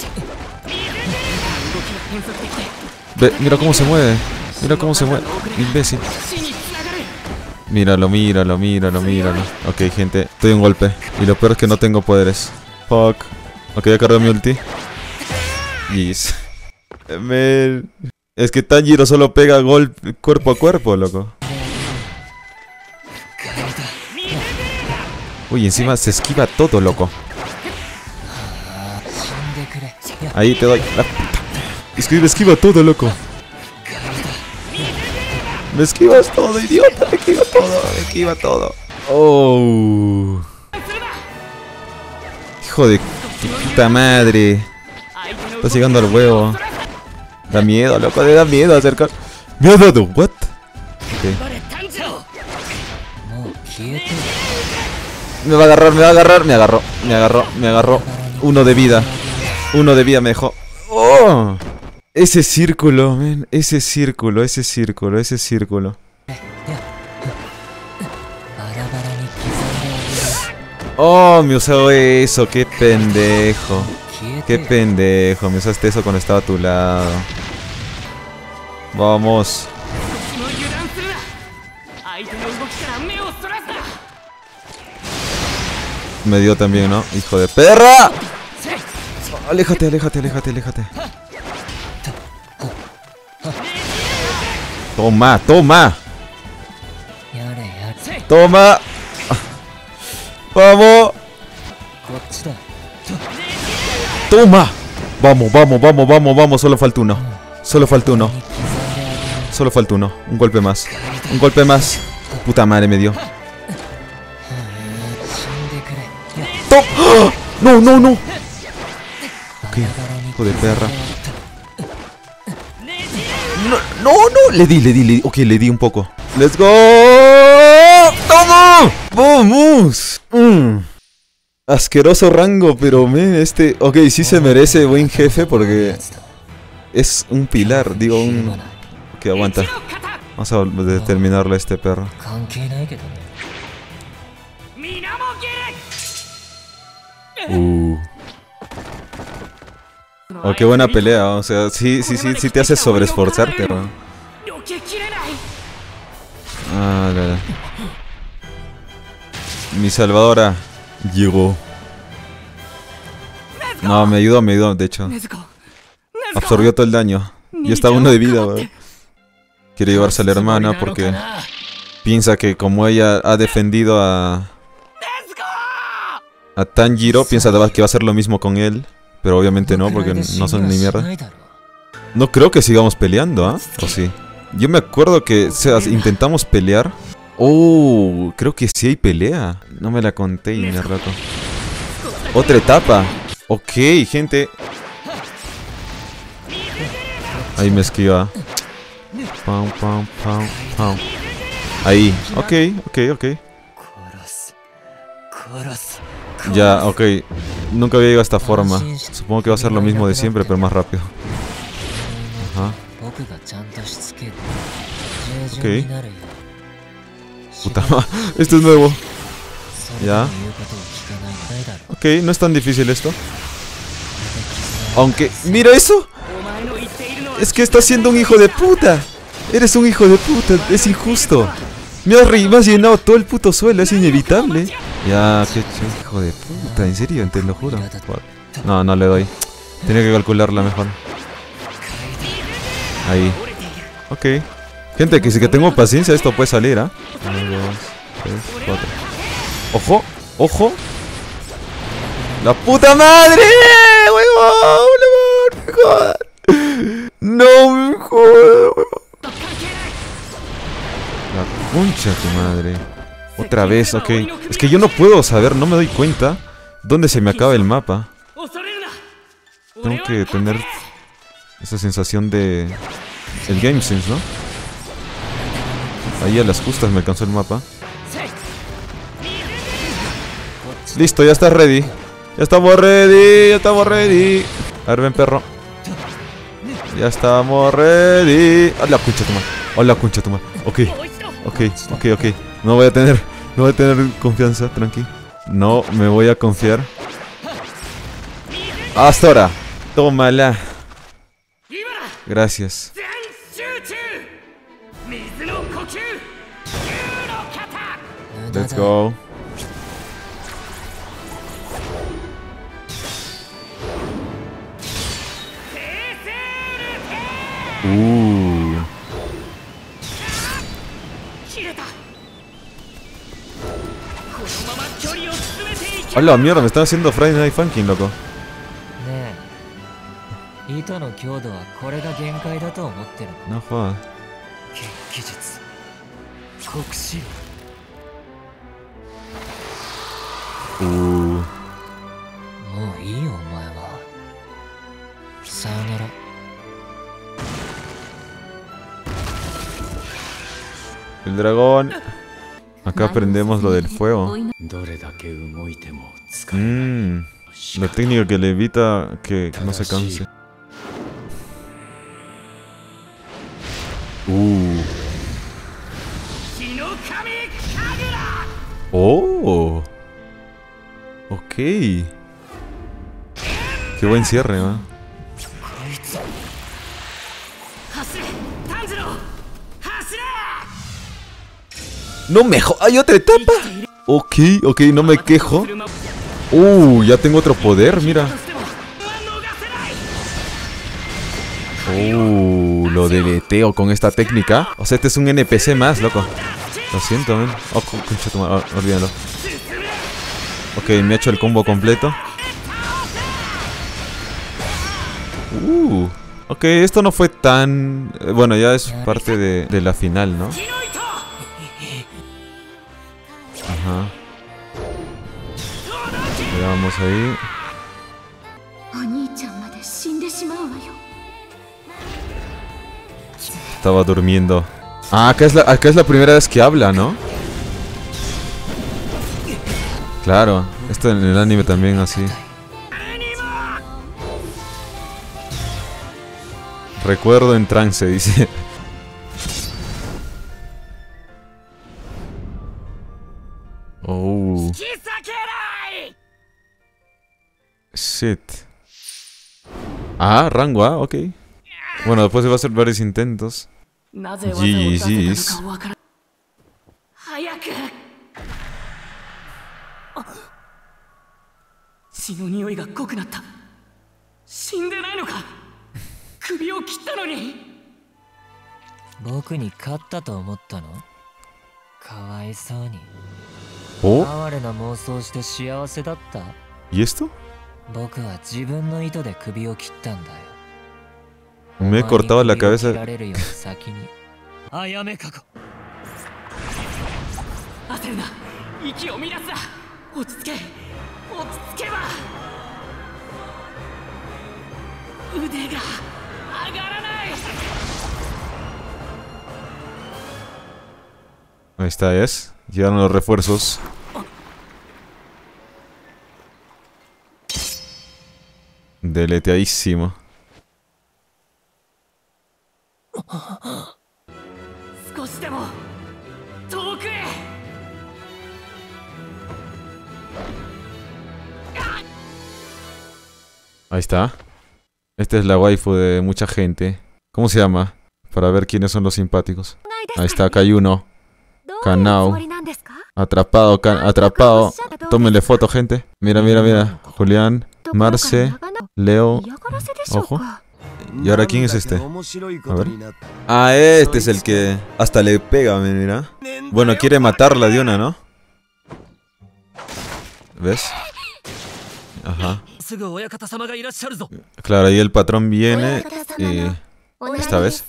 A: Ve, mira cómo se mueve. Mira cómo se mueve. Imbécil. Míralo, míralo, míralo, míralo. Ok, gente. Estoy en golpe. Y lo peor es que no tengo poderes. Fuck. Ok, ya cargué mi ulti. Yes. Man. Es que Tanjiro solo pega golpe cuerpo a cuerpo, loco. Uy, encima se esquiva todo, loco. Ahí te doy la puta. Es que me esquiva todo, loco. Me esquivas todo, idiota. Me esquiva todo, me esquiva todo. Oh. Hijo de tu puta madre. Estás llegando al huevo. Da miedo, loco, le da miedo acercar. Me ha dado, what? Okay. Me va a agarrar, me va a agarrar, me agarró, me agarró, me agarró. Uno de vida. Uno de vida me dejó. ¡Oh! Ese círculo, man. Ese círculo, ese círculo, ese círculo. Oh, me usó eso, qué pendejo. Qué pendejo, me usaste eso cuando estaba a tu lado. Vamos. Me dio también, ¿no? Hijo de perra. Aléjate, aléjate, aléjate, aléjate. Toma, toma. Toma. Vamos. Toma. Vamos, vamos, vamos, vamos, vamos. Solo falta uno. Solo falta uno. Solo falta uno. Un golpe más. Un golpe más. Puta madre me dio. ¡Top! ¡Oh! No, no, no. Ok, hijo de perra. No, no, no. Le di, le di, le di. Ok, le di un poco. ¡Let's go! ¡Toma! ¡Vamos! Mm. Asqueroso rango, pero me este... Ok, sí se merece buen jefe porque... Es un pilar, digo un... Ok, aguanta. Vamos a determinarle a este perro. Uh. Oh, qué buena pelea, o sea, sí, sí, sí, sí te hace sobreesforzarte, ¿no? Ah, la, la. Mi salvadora llegó. No, me ayudó, me ayudó, de hecho. Absorbió todo el daño. Y está uno de vida, ¿verdad? Quiere llevarse a la hermana porque piensa que como ella ha defendido a... A Tanjiro, piensa que va a hacer lo mismo con él. Pero obviamente no, porque no son ni mierda. No creo que sigamos peleando, ¿ah? ¿O sí? Yo me acuerdo que o sea, intentamos pelear. Oh, creo que sí hay pelea. No me la conté y me rato. Otra etapa. Ok, gente. Ahí me esquiva. Pam, pam, pam, pam. Ahí. Ok, ok, ok. Ya, ok. Nunca había llegado a esta forma. Supongo que va a ser lo mismo de siempre, pero más rápido. Ajá. Ok. Puta madre. Esto es nuevo. Ya. Ok, no es tan difícil esto. Aunque... ¡Mira eso! Es que estás siendo un hijo de puta. Eres un hijo de puta. Es injusto. Me has, me has llenado todo el puto suelo. Es inevitable. Ya, qué ch- hijo de puta, en serio, te lo juro. No, no le doy. Tenía que calcularla mejor. Ahí. Ok. Gente, que si que tengo paciencia, esto puede salir, ¿ah? ¿eh? Uno, dos, tres, cuatro. ¡Ojo! ¡Ojo! ¡La puta madre! ¡Huevón! ¡No me jodas! ¡No me jodas, huevón! La concha de tu madre. Otra vez, ok. Es que yo no puedo saber, no me doy cuenta dónde se me acaba el mapa. Tengo que tener esa sensación de... el GameSense, ¿no? Ahí a las justas me alcanzó el mapa. Listo, ya está ready. Ya estamos ready, ya estamos ready. A ver, ven, perro. Ya estamos ready. Hola, concha tu madre. Hola, concha tu madre. Ok, ok, ok, ok. No voy a tener, no voy a tener confianza, tranqui. No me voy a confiar. Hasta ahora. Tómala. Gracias. Let's go. Uh. Hola, mierda, me están haciendo Friday Night Funkin', loco. No jodas. Uh. El dragón. Acá aprendemos lo del fuego. Mmm. La técnica que le evita que no se canse. Uh. Oh. Ok. Qué buen cierre, ¿no? No me jo- ¿Hay otra etapa? Ok, ok, no me quejo. Uh, ya tengo otro poder, mira. Uh, lo deleteo con esta técnica. O sea, este es un N P C más, loco. Lo siento, men. Oh, concha tu madre, oh, olvídalo. Ok, me ha hecho el combo completo. Uh, ok, esto no fue tan... Bueno, ya es parte de, de la final, ¿no? Ajá. Veamos ahí. Estaba durmiendo. Ah, acá es la, acá es la primera vez que habla, ¿no? Claro, esto en el anime también así. Recuerdo en trance, dice. Oh. Shit. Ah, rango A, ok. Bueno, después se va a hacer varios intentos. G G's. Oh. ¿Y esto? Me he cortado la cabeza. Ahí está, es. Llegaron los refuerzos. Deleteadísimo. Ahí está. Esta es la waifu de mucha gente. ¿Cómo se llama? Para ver quiénes son los simpáticos. Ahí está, acá hay uno. Kanao. Atrapado, atrapado. Tómenle foto, gente. Mira, mira, mira. Julián, Marce, Leo. Ojo. ¿Y ahora quién es este? A ver. Ah, este es el que hasta le pega, mira. Bueno, quiere matarla de una, ¿no? ¿Ves? Ajá. Claro, ahí el patrón viene y... esta vez.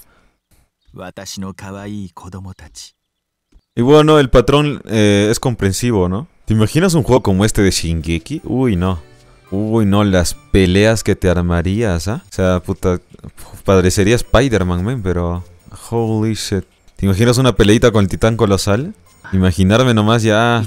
A: Y bueno, el patrón eh, es comprensivo, ¿no? ¿Te imaginas un juego como este de Shingeki? Uy, no. Uy, no, las peleas que te armarías, ¿ah? ¿eh? O sea, puta... Padrecería Spider-Man, man, pero... Holy shit. ¿Te imaginas una peleita con el titán colosal? Imaginarme nomás ya...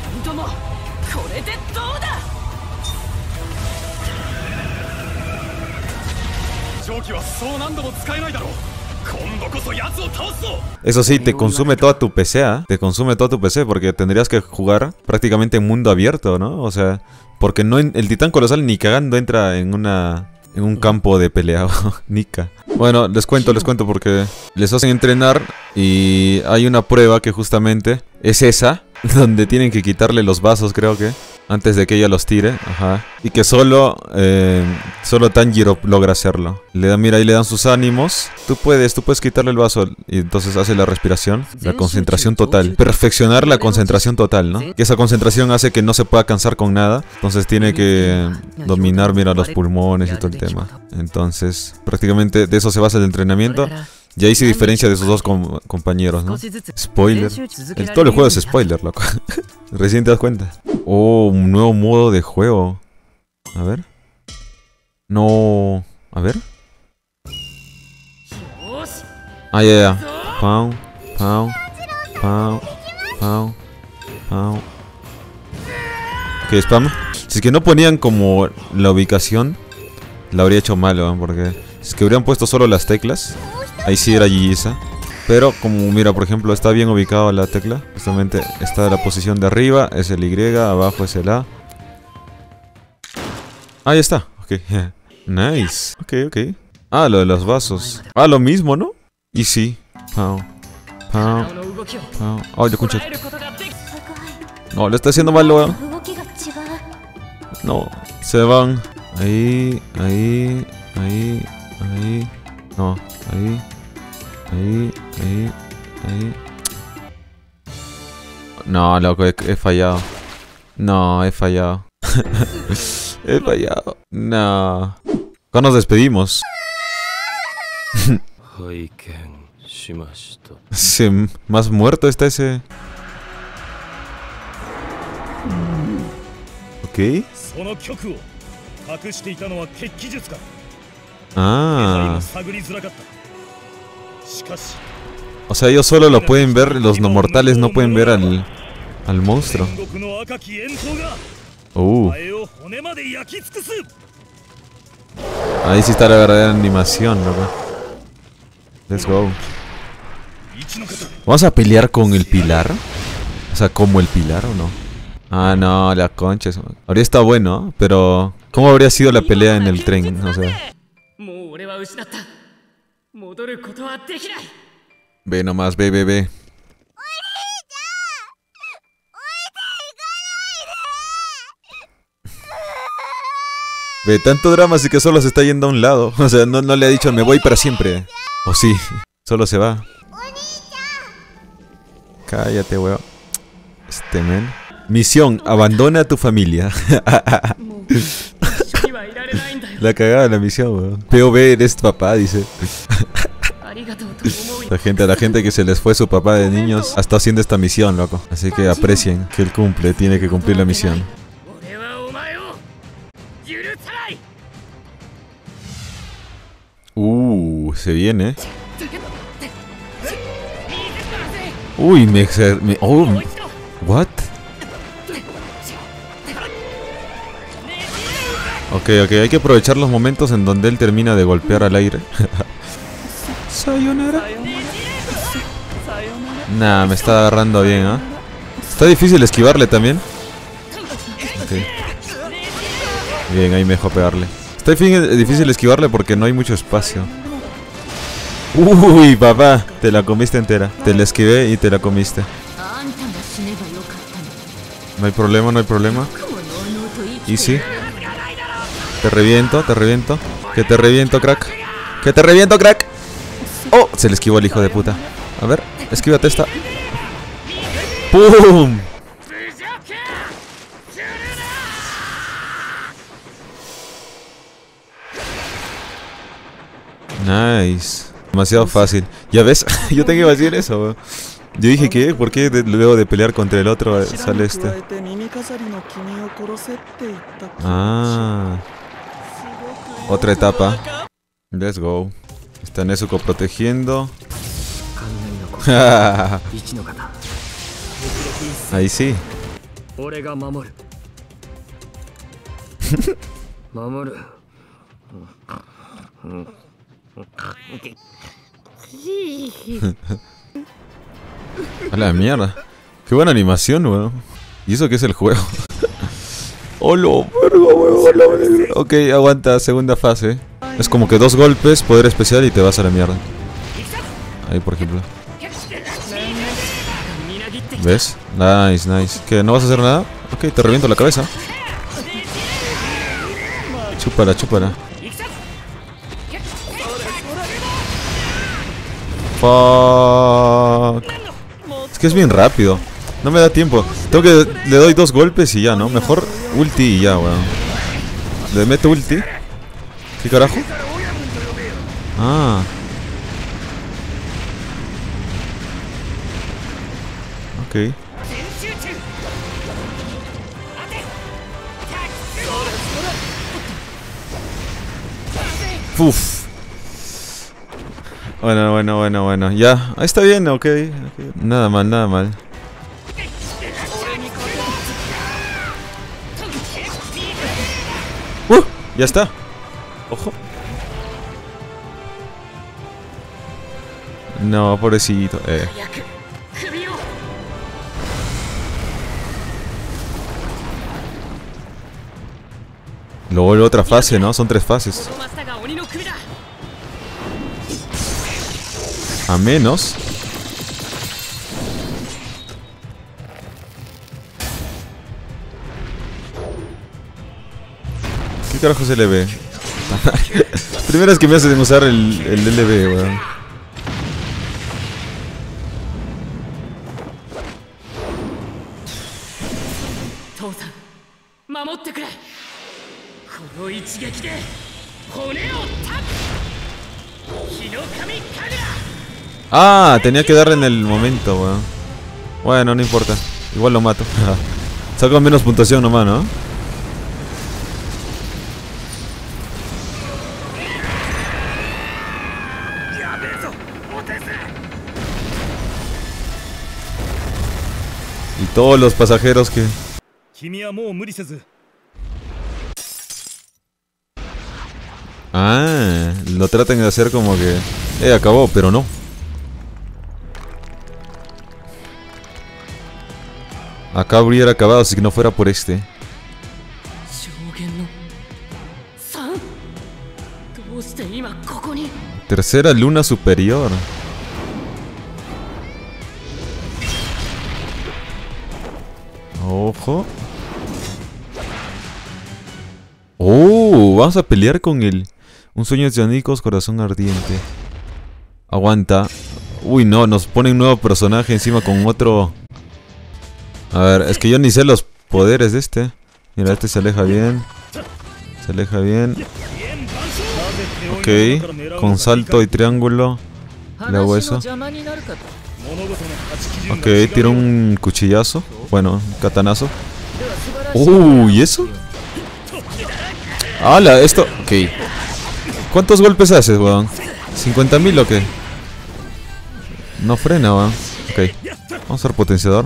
A: Eso sí, te consume toda tu P C, ¿eh? Te consume toda tu P C porque tendrías que jugar prácticamente en mundo abierto, ¿no? O sea, porque no en, el titán colosal ni cagando entra en una en un campo de pelea, nica. Bueno, les cuento, les cuento porque les hacen entrenar y hay una prueba que justamente es esa, donde tienen que quitarle los vasos, creo que, antes de que ella los tire, ajá. Y que solo, eh, solo Tanjiro logra hacerlo. Le dan, mira, ahí le dan sus ánimos. Tú puedes, tú puedes quitarle el vaso. Y entonces hace la respiración, la concentración total. Perfeccionar la concentración total, ¿no? Que esa concentración hace que no se pueda cansar con nada. Entonces tiene que dominar, mira, los pulmones y todo el tema. Entonces, prácticamente de eso se basa el entrenamiento. Y ahí se diferencia de sus dos com compañeros, ¿no? Spoiler. El, todo el juego es spoiler, loco. Recién te das cuenta. Oh, un nuevo modo de juego. A ver. No. A ver. Ah, ya, ya. Pau, pau, pau, pau, pau. Ok, spam. Si es que no ponían como la ubicación, la habría hecho mal, ¿no? Porque si es que hubieran puesto solo las teclas, ahí sí era G-Isa. Pero como mira, por ejemplo, está bien ubicado la tecla. Justamente está en la posición de arriba, es el Y, abajo es el A. Ahí está, ok. Nice, ok, ok. Ah, lo de los vasos. Ah, lo mismo, ¿no? Y sí. Pau, pau, pau. Oh, yo escucho. No, le está haciendo mal, ¿no? No, se van. Ahí, ahí, ahí, ahí. No, ahí. Ahí, ahí, ahí. No, loco, he, he fallado. No, he fallado. He fallado. No. ¿Cuándo nos despedimos? Sí, más muerto está ese. Ok. Ah. O sea, ellos solo lo pueden ver, los no mortales no pueden ver al, al monstruo. Uh. Ahí sí está la verdadera animación, ¿no? Let's go. ¿Vamos a pelear con el pilar? O sea, ¿como el pilar o no? Ah, no, la concha. Habría estado bueno, pero ¿cómo habría sido la pelea en el tren? O sea... Ve nomás, ve, ve, ve. Ve, tanto drama así que solo se está yendo a un lado. O sea, no, no le ha dicho me voy para siempre. O sí, solo se va. Cállate, weón. Este men. Misión, abandona a tu familia. La cagada de la misión, weón. P O V, eres papá, dice. La gente, a la gente que se les fue su papá de niños ha estado haciendo esta misión, loco. Así que aprecien que él cumple, tiene que cumplir la misión. Uh, se viene. Uy, me... me oh, what? Ok, ok, hay que aprovechar los momentos en donde él termina de golpear al aire. Sayonara. Nah, me está agarrando bien, ¿ah? ¿eh? Está difícil esquivarle también. Okay. Bien, ahí me dejó pegarle. Está difícil esquivarle porque no hay mucho espacio. Uy, papá, te la comiste entera. Te la esquivé y te la comiste. No hay problema, no hay problema. Easy. Te reviento, te reviento. Que te reviento, crack. Que te reviento, crack. Oh, se le esquivó el hijo de puta. A ver, esquívate esta. ¡Pum! Nice. Demasiado fácil. ¿Ya ves? Yo tengo que decir eso, weón. Yo dije que, ¿por qué de, luego de pelear contra el otro sale este? Ah. Otra etapa. Let's go. Está Nezuko protegiendo. Ahí sí. A la mierda. Qué buena animación, weón. ¿Y eso qué es el juego? ¡Hola, verga, weón! Ok, aguanta, segunda fase. Es como que dos golpes, poder especial y te vas a la mierda. Ahí, por ejemplo. ¿Ves? Nice, nice. ¿Qué? ¿No vas a hacer nada? Ok, te reviento la cabeza. Chúpala, chúpala. Fuck. Es que es bien rápido. No me da tiempo. Tengo que... Le doy dos golpes y ya, ¿no? Mejor ulti y ya, weón. Le meto ulti. ¿Qué carajo? Ah. Ok. Uf. Bueno, bueno, bueno, bueno. Ya. Ahí está bien, ok. okay. Nada mal, nada mal. Uh, ya está. Ojo. No, pobrecito. Eh. Luego otra fase, ¿no? Son tres fases. A menos. ¿Qué carajo se le ve? Primera vez que me hacen usar el, el L B, weón. Ah, tenía que darle en el momento, weón. Bueno, no importa. Igual lo mato. Saco menos puntuación nomás, ¿no? Y todos los pasajeros que... Ah, lo tratan de hacer como que... Eh, acabó, pero no. Acá hubiera acabado si no fuera por este. Tercera luna superior. Ojo. Oh, vamos a pelear con el... Un sueño oceánicos, corazón ardiente. Aguanta. Uy, no, nos pone un nuevo personaje encima con otro... A ver, es que yo ni sé los poderes de este. Mira, este se aleja bien. Se aleja bien. Ok, con salto y triángulo. Le hago eso. Ok, tiro un cuchillazo. Bueno, un katanazo. Uh, ¿y eso? ¡Hala! Esto... Ok. ¿Cuántos golpes haces, weón? ¿cincuenta mil o qué? No frena, weón. Ok. Vamos a hacer potenciador.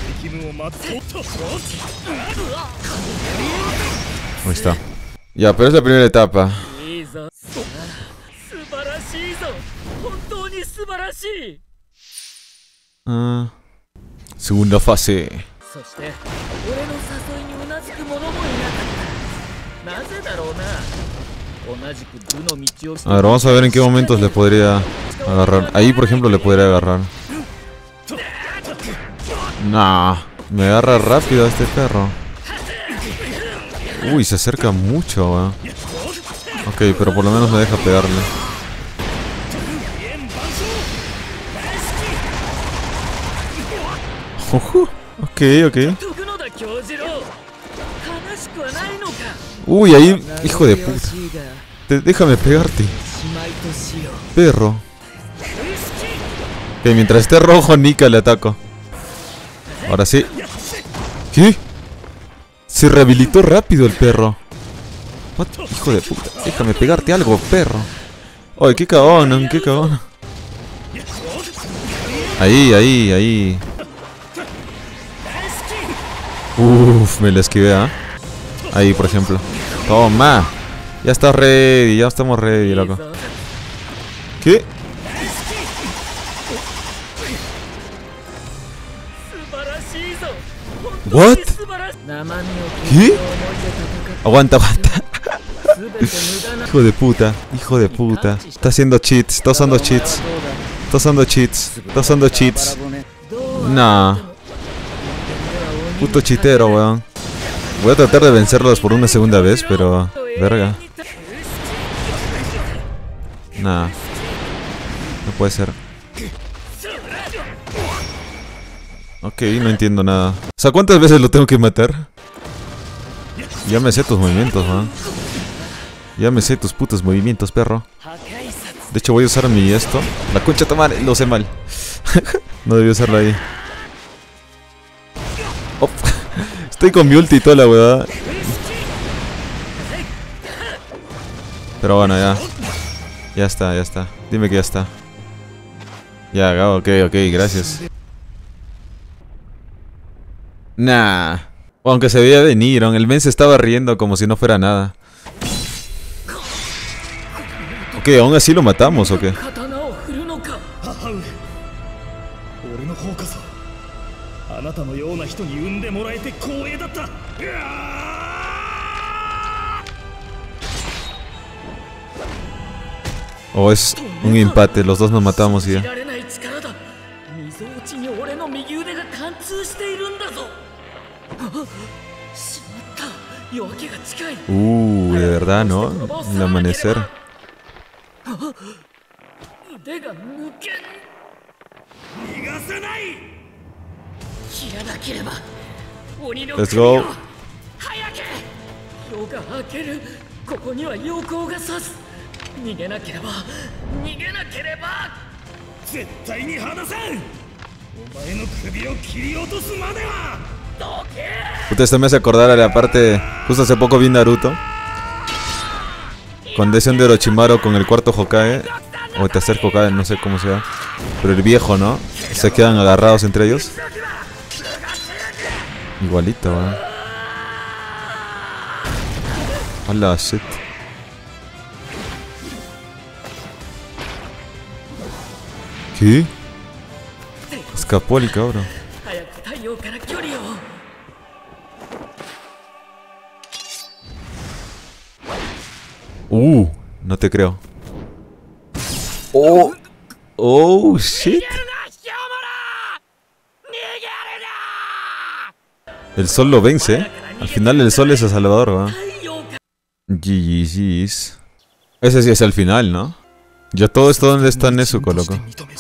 A: Ahí está. Ya, pero es la primera etapa. Ah, segunda fase. A ver, vamos a ver en qué momentos le podría agarrar. Ahí, por ejemplo, le podría agarrar. Nah, Me agarra rápido este perro. Uy, se acerca mucho, weón. Ok, pero por lo menos me deja pegarle. Uh, ok, ok. Uy, ahí, hijo de puta. Te, déjame pegarte. Perro. Ok, mientras esté rojo, Nika le ataco. Ahora sí. ¿Qué? Se rehabilitó rápido el perro. What? Hijo de puta. Déjame pegarte algo, perro. Ay, qué cagón, qué cagón. Ahí, ahí, ahí. Uff, me la esquivé, ¿ah? ¿eh? Ahí, por ejemplo. Toma. Ya está ready, ya estamos ready, loco. ¿Qué? What? ¿Qué? Aguanta, aguanta. Hijo de puta, hijo de puta. Está haciendo cheats, está usando cheats. Está usando cheats, está usando cheats. Nah. Puto chitero, weón. Voy a tratar de vencerlos por una segunda vez, pero... Verga. Nah. No puede ser. Ok, no entiendo nada. O sea, ¿cuántas veces lo tengo que matar? Ya me sé tus movimientos, ¿no? Ya me sé tus putos movimientos, perro. De hecho voy a usar mi esto. La concha tomar, lo sé mal. No debí usarlo ahí. Oh. Estoy con mi ulti y toda la huevada. Pero bueno, ya. Ya está, ya está. Dime que ya está. Ya, ok, ok, gracias. Nah. Aunque se veía venir, el men se estaba riendo como si no fuera nada. Ok, aún así lo matamos, ¿o qué? O oh, es un empate, los dos nos matamos y ya. Uh, de verdad, ¿no? El amanecer. Let's go. Puta, esto me hace acordar a la parte. Justo hace poco vi Naruto con Descent de Orochimaru con el cuarto Hokage o el tercer Hokage, no sé cómo sea. Pero el viejo, ¿no? Se quedan agarrados entre ellos. Igualito, ¿eh? Hola, shit. ¿Qué? Escapó el cabrón. Uh, no te creo. Oh, oh, shit. El sol lo vence. Al final el sol es el salvador, ¿va? G G's. Ese sí es el final, ¿no? Ya todo esto donde está Nezuko, loco.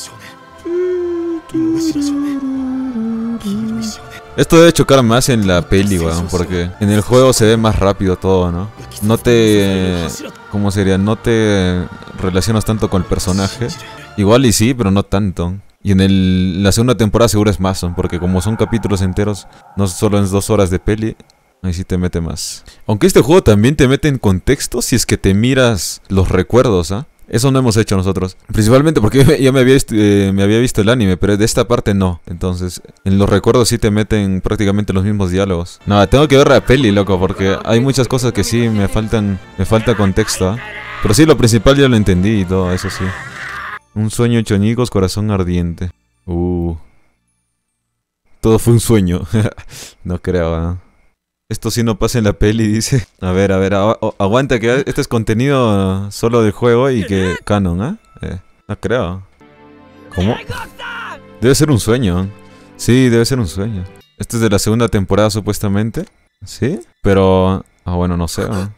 A: Esto debe chocar más en la peli, weón, porque en el juego se ve más rápido todo, ¿no? No te... ¿Cómo sería? No te relacionas tanto con el personaje. Igual y sí, pero no tanto. Y en el, la segunda temporada seguro es más, ¿no? Porque como son capítulos enteros, no solo en dos horas de peli, ahí sí te mete más. Aunque este juego también te mete en contexto si es que te miras los recuerdos, ¿ah? ¿eh? Eso no hemos hecho nosotros. Principalmente porque ya me había, eh, me había visto el anime, pero de esta parte no. Entonces, en los recuerdos sí te meten prácticamente los mismos diálogos. Nada, tengo que ver la peli, loco, porque hay muchas cosas que sí me faltan, me falta contexto, ¿eh? Pero sí, lo principal ya lo entendí y todo, eso sí. Un sueño hecho añicos, corazón ardiente. Uh. Todo fue un sueño. No creo, ¿eh? Esto sí no pasa en la peli, dice. A ver, a ver, agu aguanta que este es contenido solo del juego y que canon, ¿eh? eh no creo. ¿Cómo? Debe ser un sueño. Sí, debe ser un sueño. Este es de la segunda temporada supuestamente. ¿Sí? Pero... Ah, bueno, no sé, ¿no?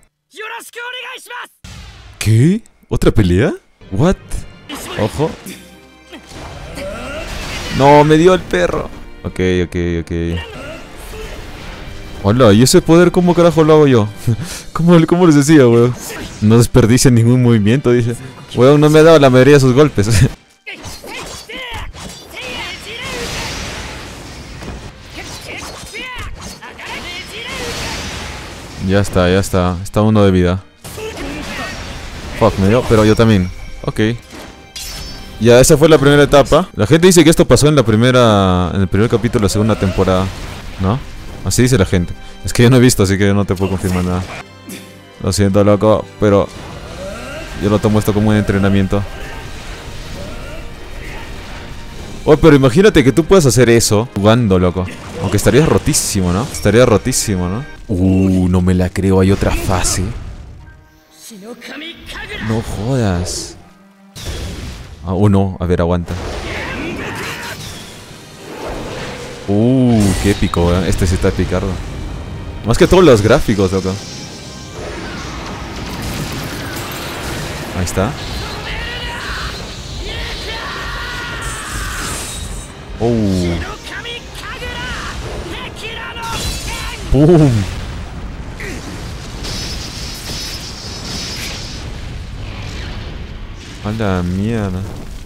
A: ¿Qué? ¿Otra pelea? ¿What? Ojo. No, me dio el perro. Ok, ok, ok. Hola, ¿y ese poder cómo carajo lo hago yo? ¿Cómo, cómo les decía, weón? No desperdicien ningún movimiento, dice. Weón, no me ha dado la mayoría de sus golpes. Ya está, ya está. Está uno de vida. Fuck, me dio, pero yo también. Ok. Ya, esa fue la primera etapa. La gente dice que esto pasó en la primera... En el primer capítulo de la segunda temporada, ¿no? Así dice la gente. Es que yo no he visto, así que yo no te puedo confirmar nada. Lo siento, loco, pero... Yo lo tomo esto como un entrenamiento. Oh, pero imagínate que tú puedas hacer eso jugando, loco. Aunque estarías rotísimo, ¿no? Estaría rotísimo, ¿no? Uh, no me la creo, hay otra fase. No jodas. Ah, oh, no, a ver, aguanta. Uh, qué épico, ¿eh? Este sí está picardo. Más que todos los gráficos, loco. Ahí está. Oh. ¡Pum! A la mierda.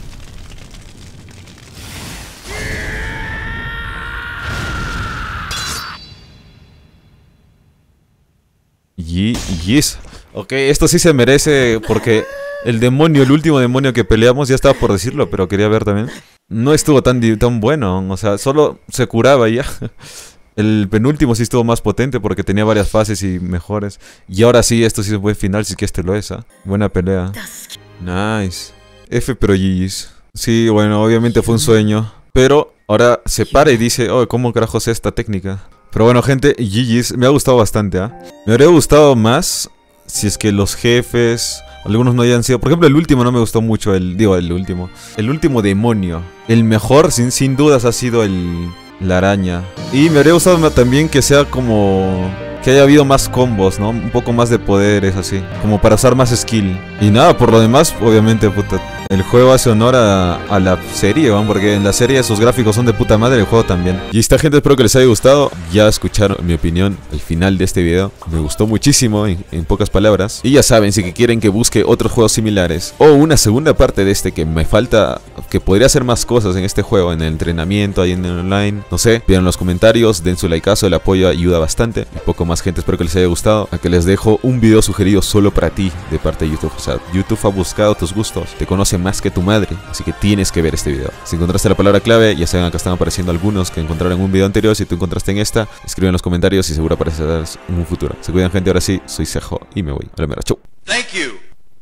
A: Y yes. Ok, esto sí se merece porque el demonio, el último demonio que peleamos, ya estaba por decirlo, pero quería ver también. No estuvo tan, tan bueno, o sea, solo se curaba y ya. El penúltimo sí estuvo más potente porque tenía varias fases y mejores. Y ahora sí, esto sí es un buen final, sí que este lo es, ¿eh? Buena pelea. Nice. F pero G G's. Sí, bueno, obviamente fue un sueño. Pero ahora se para y dice, oh, ¿cómo carajos es esta técnica? Pero bueno, gente, G G's me ha gustado bastante, ¿ah? ¿eh? Me habría gustado más si es que los jefes... Algunos no hayan sido... Por ejemplo, el último no me gustó mucho. El, digo, el último. El último demonio. El mejor, sin, sin dudas, ha sido el... La araña. Y me habría gustado también que sea como... Que haya habido más combos, ¿no? Un poco más de poderes, así. Como para usar más skill. Y nada, por lo demás, obviamente, puta... El juego hace honor a, a la serie, ¿no? Porque en la serie sus gráficos son de puta madre, el juego también. Y esta gente, espero que les haya gustado. Ya escucharon mi opinión al final de este video. Me gustó muchísimo, en, en pocas palabras. Y ya saben, si quieren que busque otros juegos similares o una segunda parte de este que me falta, que podría hacer más cosas en este juego, en el entrenamiento, ahí en el online, no sé, pidan en los comentarios, den su likeazo, el apoyo ayuda bastante. Y poco más, gente, espero que les haya gustado. Aquí les dejo un video sugerido solo para ti de parte de YouTube. O sea, YouTube ha buscado tus gustos, te conoce más que tu madre, así que tienes que ver este video. Si encontraste la palabra clave, ya saben, acá están apareciendo algunos que encontraron en un video anterior. Si tú encontraste en esta, escribe en los comentarios y seguro aparecerás en un futuro. Se cuidan, gente, ahora sí, soy Sejo y me voy. A la mera, chau.
D: Thank you.